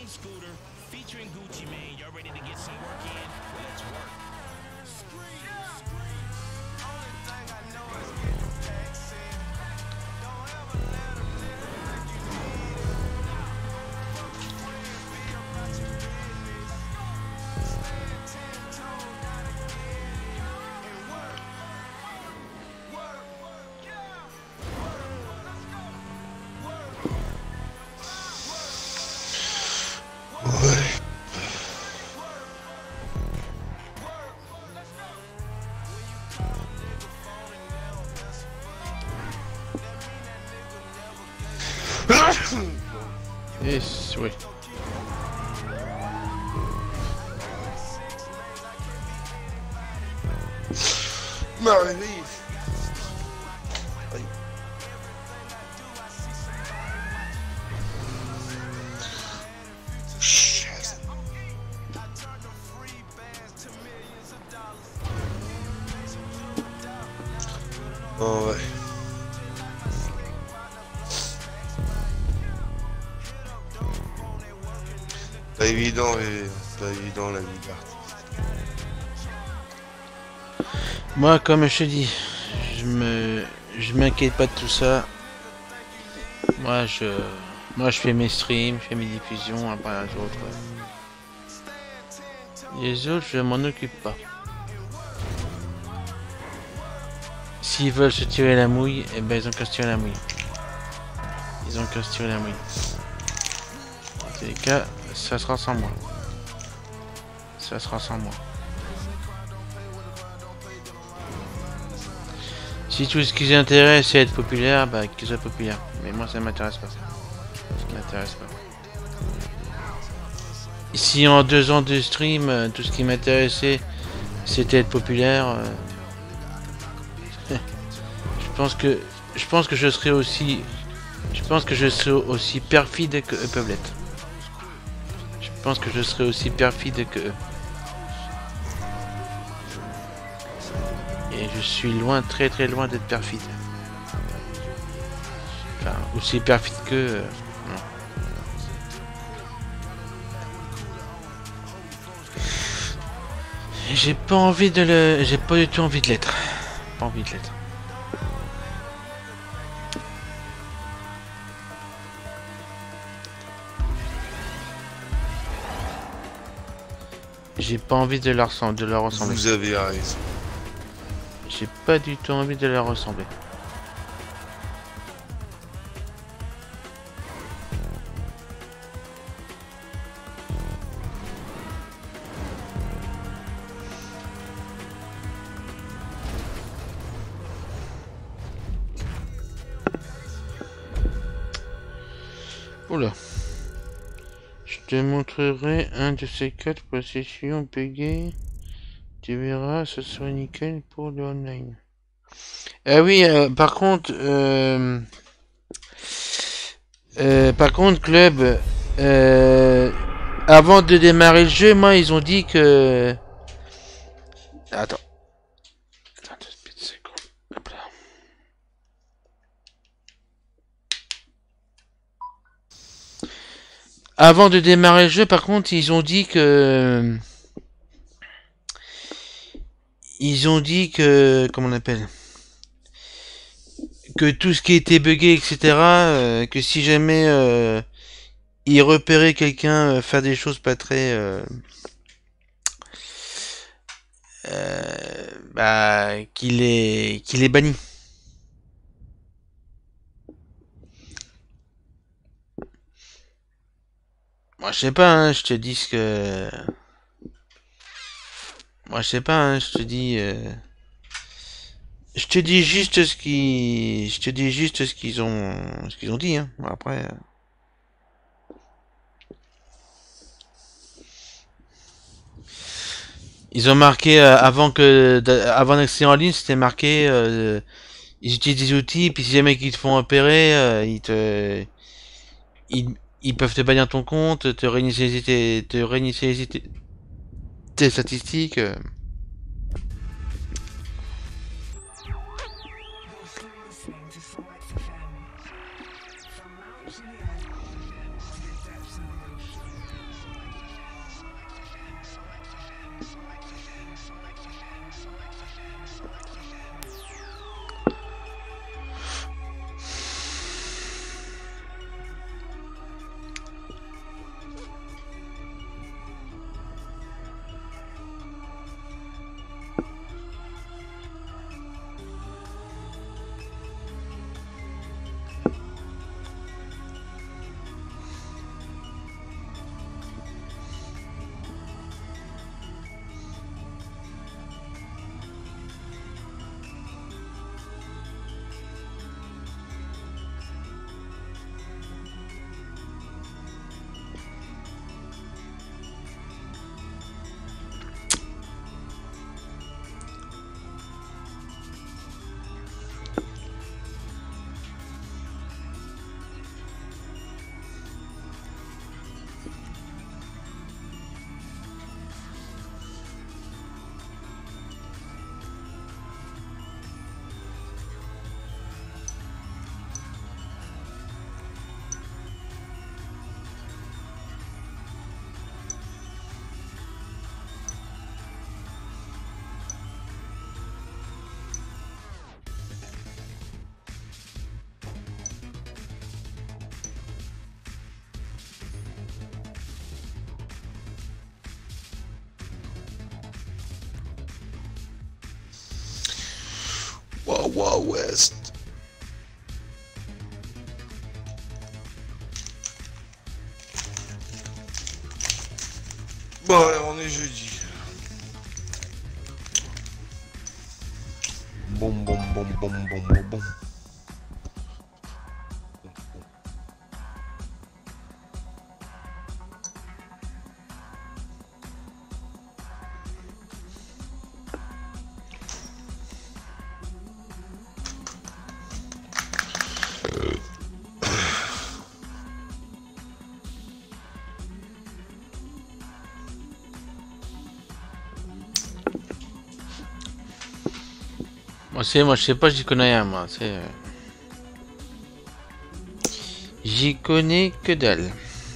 young scooter featuring Gucci Mane. Y'all ready to get some work in? Let's work. Yes, oui. Marie. Oh ouais. Pas évident la vie d'artiste. Moi, comme je te dis, je m'inquiète pas de tout ça. Moi, je fais mes streams, je fais mes diffusions, après les autres. Les autres, je m'en occupe pas. S'ils veulent se tirer la mouille, eh ben ils ont qu'à se tirer la mouille. Ils ont qu'à se tirer la mouille. Dans tous les cas, ça sera sans moi. Ça sera sans moi. Si tout ce qui les intéresse c'est être populaire, bah qu'ils soient populaires. Mais moi ça m'intéresse pas. Ça m'intéresse pas. Si en 2 ans de stream, tout ce qui m'intéressait c'était être populaire, je pense que je serais aussi perfide que eux peuvent l'être. Je pense que je serais aussi perfide que eux. Et je suis loin, très très loin d'être perfide. Enfin, aussi perfide que... non. J'ai pas envie de le... J'ai pas du tout envie de l'être. Pas envie de l'être. J'ai pas envie de leur ressembler. Vous avez raison. J'ai pas du tout envie de leur ressembler. Oula. Je te montrerai un de ces 4 possessions buggées. Tu verras, ce sera nickel pour le online. Ah oui, par contre, Club, avant de démarrer le jeu, moi, ils ont dit que... Attends. Hop là. Avant de démarrer le jeu, par contre, ils ont dit que... comment on appelle, que tout ce qui était buggé, etc., que si jamais ils repéraient quelqu'un faire des choses pas très... qu'il est banni. Moi, je sais pas, hein, je te dis ce que... Moi je sais pas, hein, je te dis juste ce qu'ils ont dit, hein. Après ils ont marqué avant d'accéder en ligne, c'était marqué ils utilisent des outils, puis si jamais ils te font opérer, ils peuvent te bannir ton compte, te réinitialiser tes statistiques. Wild West. Bon, alors, on est jeudi. Bon. Moi je sais pas, j'y connais rien moi, c'est... J'y connais que dalle.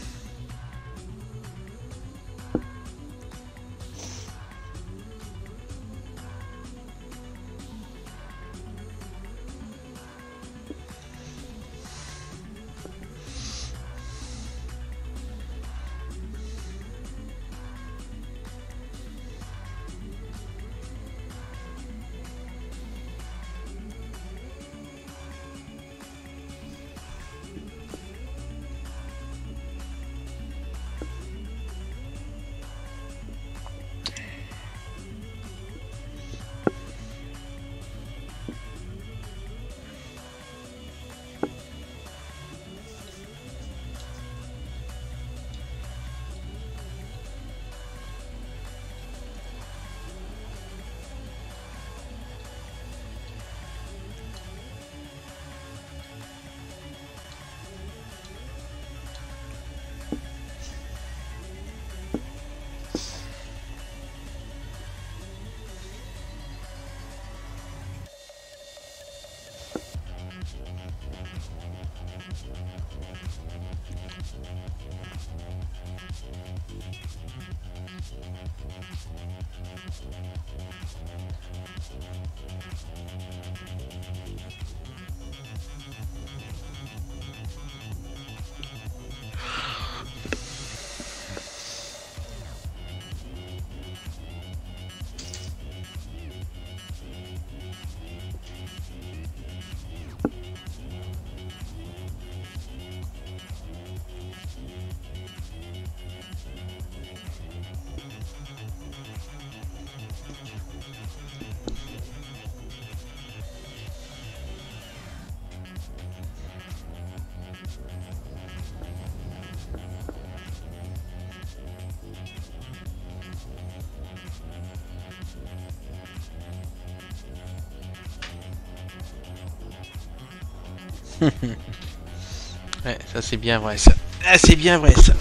Ouais, ça c'est bien vrai ça. Ah, c'est bien vrai ça.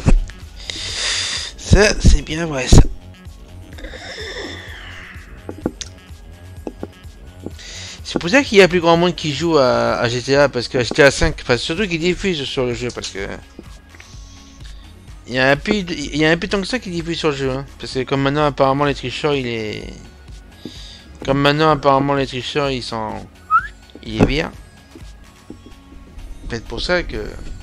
Ça c'est bien vrai ça. C'est pour ça qu'il y a plus grand monde qui joue à GTA, parce que GTA 5, enfin surtout qui diffuse sur le jeu, parce que il y a un peu tant que ça qui diffuse sur le jeu, hein. Parce que comme maintenant apparemment les tricheurs il est sont il est bien. Peut-être pour ça qu'il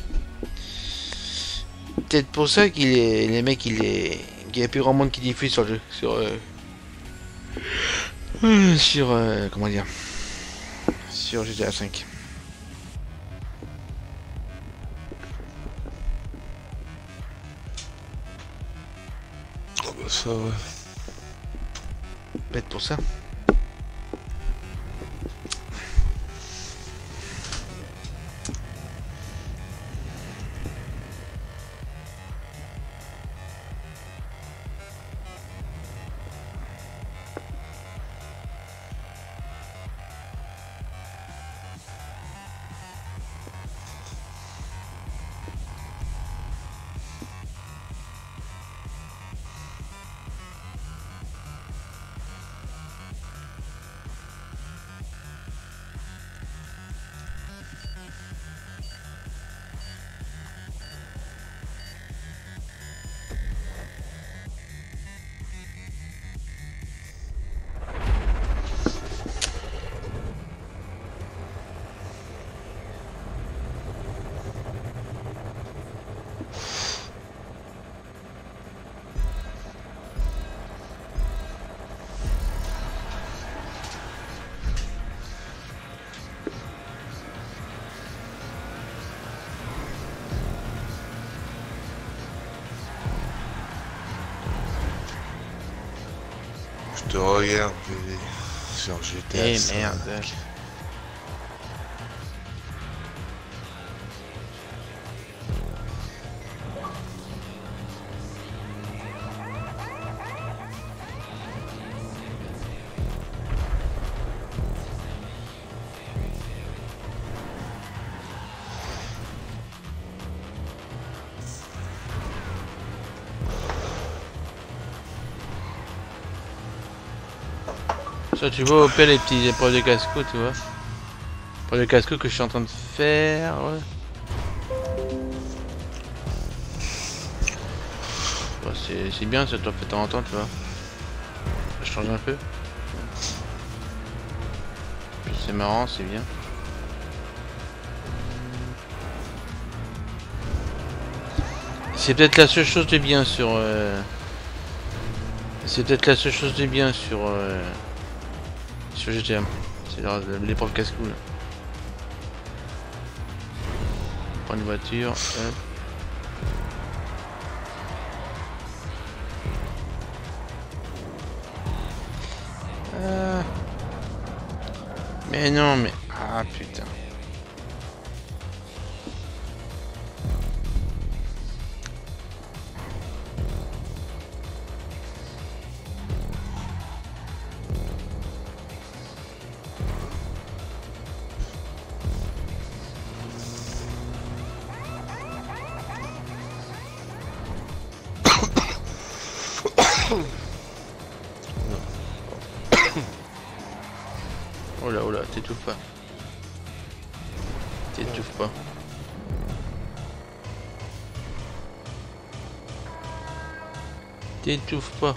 est les mecs qu'il y a plus grand monde qui diffuse sur le jeu comment dire, sur GTA 5. Ah bah ça ouais. Peut-être pour ça. Je te regarde, bébé. Sur GTA. Eh 5. merde. Ça, tu vois, au pire, les petits épreuves de casse-cou, tu vois. Pour le casse-cou que je suis en train de faire, ouais. Bon, c'est bien, ça te fait de temps en temps, tu vois. Ça change un peu. Puis c'est marrant, c'est bien. C'est peut-être la seule chose de bien sur... C'est peut-être la seule chose de bien sur GTA. C'est l'épreuve casse-cou. Prends une voiture. Hop. Mais non, mais... Ah putain. Oh là, t'étouffes pas. T'étouffes pas. T'étouffes pas.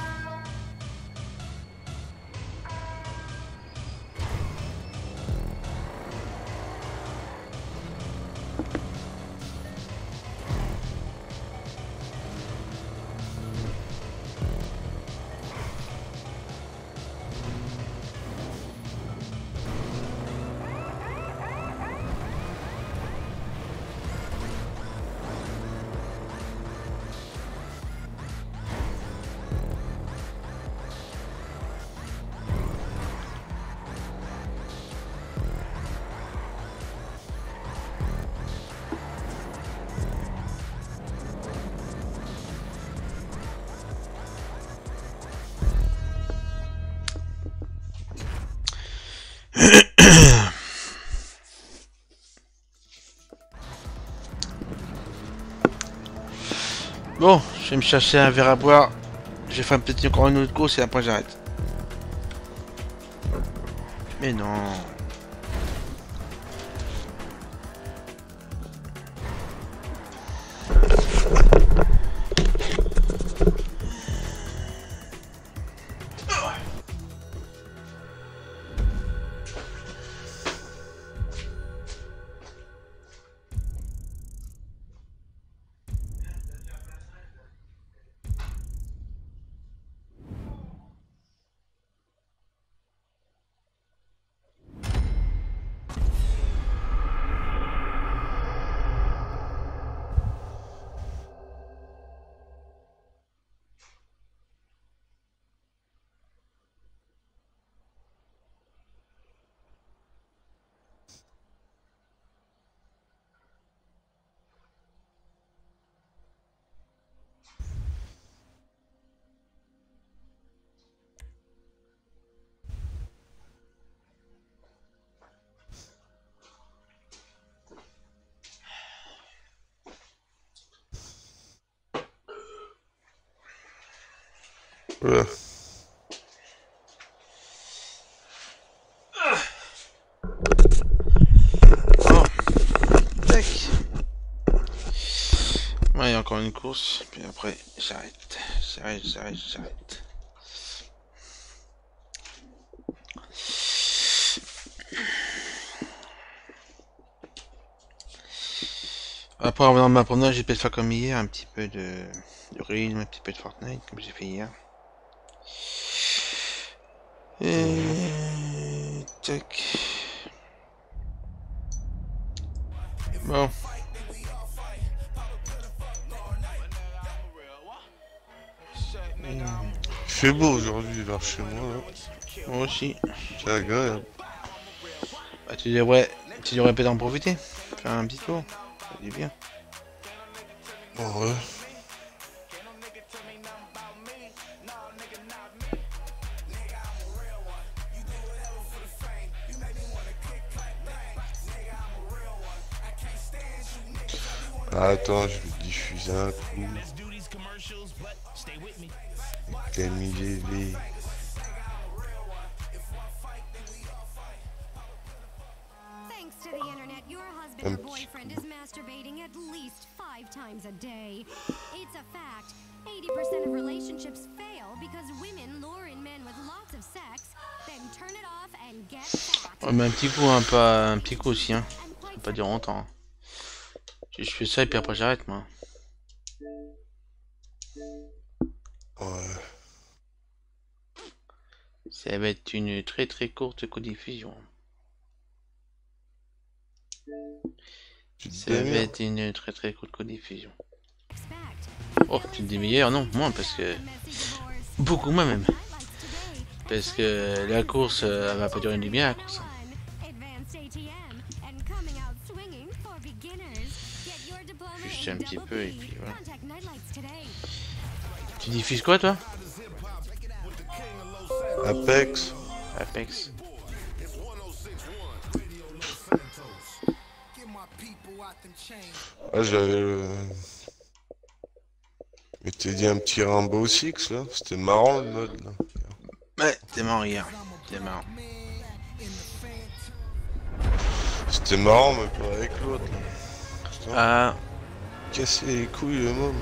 Bon, je vais me chercher un verre à boire. J'ai fait peut-être encore une autre course et après j'arrête. Mais non. Voilà. Oh. Tac. Ouais, il y a encore une course, puis après j'arrête. J'arrête. Après dans ma promenade, j'ai peut-être faire comme hier, un petit peu de rythme, un petit peu de Fortnite, comme j'ai fait hier. Et... tac. Bon. fait beau aujourd'hui vers chez moi là. Moi aussi. C'est agréable. Bah, tu devrais peut-être en profiter. Faire un petit tour. Ça fait du bien. Ouais. Ah, attends, je vais diffuser un coup. Camille Lévy. Thanks to the internet, your husband or boyfriend is masturbating at least 5 times a day. It's a fact. 80% of relationships fail because women lure in men with lots of sex, then turn it off and get fat. Ouais, mais un petit coup, hein, pas un petit coup aussi, hein. Ça va pas durer longtemps. Hein. Je fais ça et puis après j'arrête, moi. Ouais. Ça va être une très courte codiffusion. Ça va être une très courte codiffusion. Oh, tu te dis meilleur, non, moins, parce que... Beaucoup moins même. Parce que la course, elle va pas durer du bien, la course. Juste un petit peu et puis voilà. Tu diffuses quoi, toi? Apex. Apex. Ah, j'avais le... Mais t'es dit un petit Rainbow Six là, c'était marrant le mode là. Ouais, t'es marrant hier, t'es marrant. C'était marrant mais pas avec l'autre là. Ah. Casser les couilles le môme.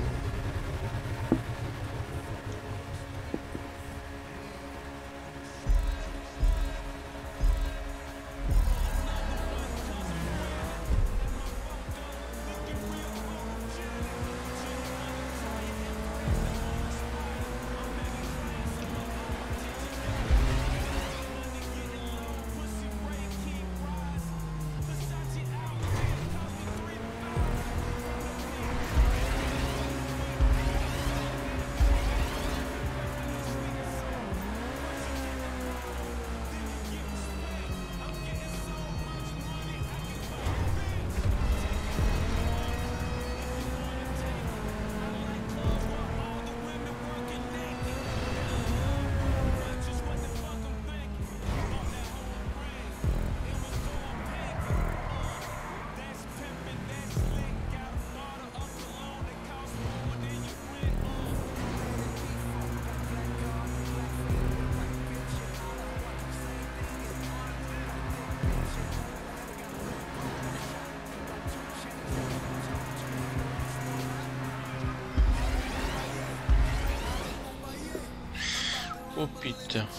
Oh putain.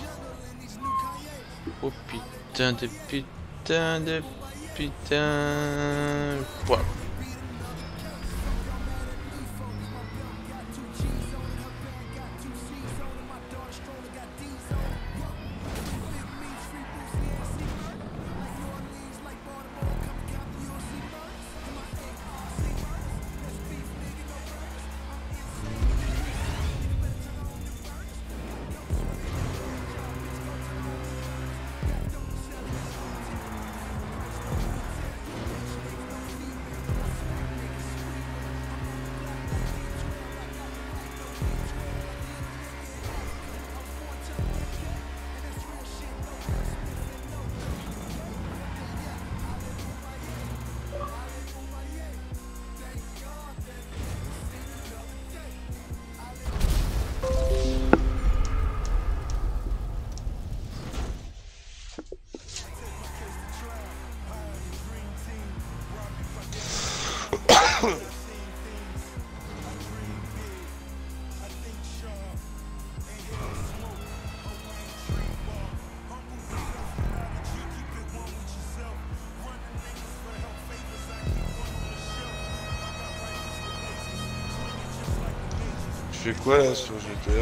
Oh putain de putain de putain. Voilà. Tu fais quoi là sur GTA?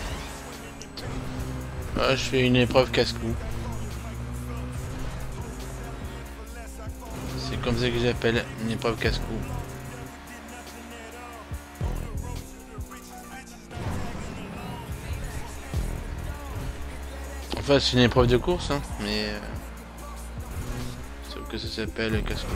Ah, je fais une épreuve casse-cou. C'est comme ça que j'appelle une épreuve casse-cou. Enfin, c'est une épreuve de course, hein, mais... sauf que ça s'appelle casse-cou.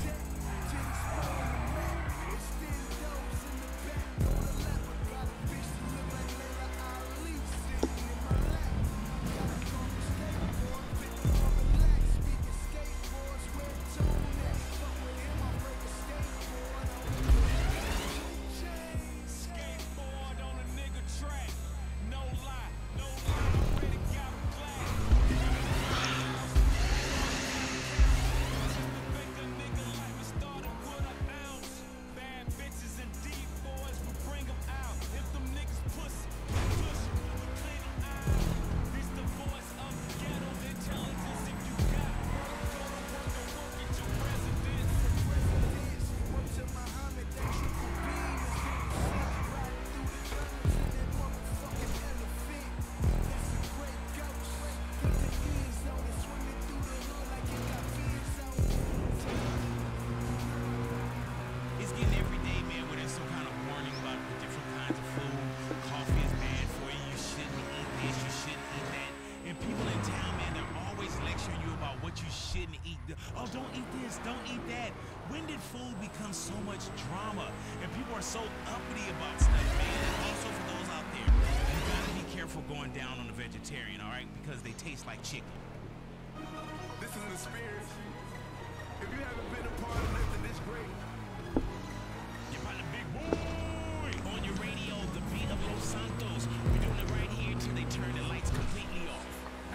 Oh, don't eat this, don't eat that. When did food become so much drama? And people are so uppity about stuff, man. And also for those out there, you gotta be careful going down on the vegetarian, all right? Because they taste like chicken. This is an experience. If you haven't been a part of nothing this great, you're about the big boy on your radio, the beat of Los Santos. We're doing it right here till they turn the lights completely off.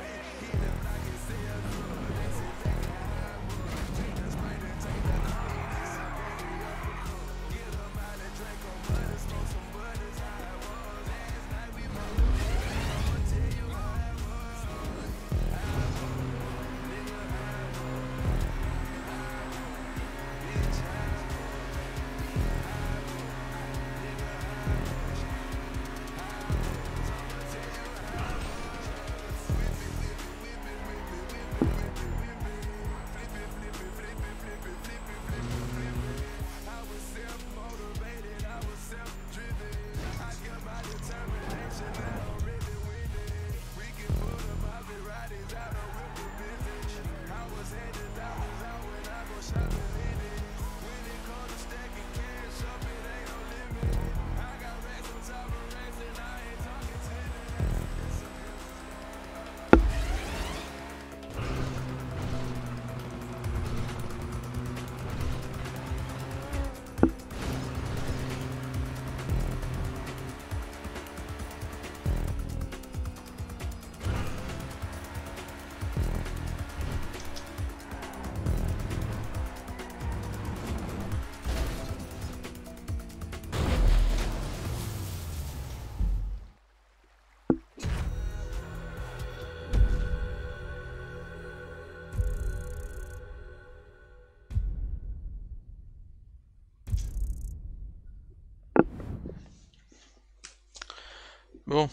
Bon.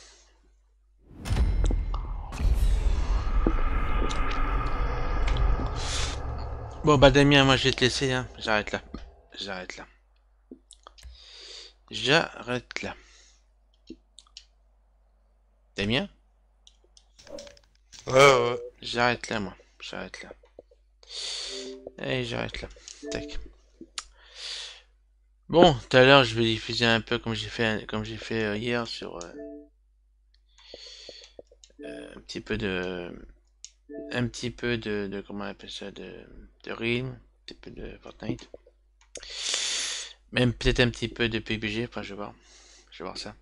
Bon bah Damien, moi je vais te laisser, hein. J'arrête là. J'arrête là. J'arrête là. Damien? Ouais. J'arrête là, moi. J'arrête là. Allez, j'arrête là. Tac. Bon, tout à l'heure, je vais diffuser un peu comme j'ai fait hier sur un petit peu de comment on appelle ça, de Realm, un petit peu de Fortnite, même peut-être un petit peu de PUBG. Enfin, je vais voir ça.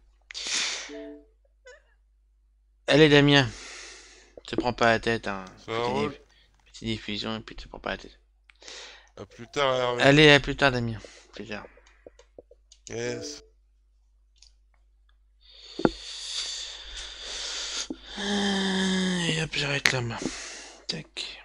Allez Damien, te prends pas la tête, hein. Petite diffusion et puis te prends pas la tête. À plus tard, Hervé. Allez, à plus tard Damien. Plus tard. Yes. Et hop, j'arrête là, moi. Tac.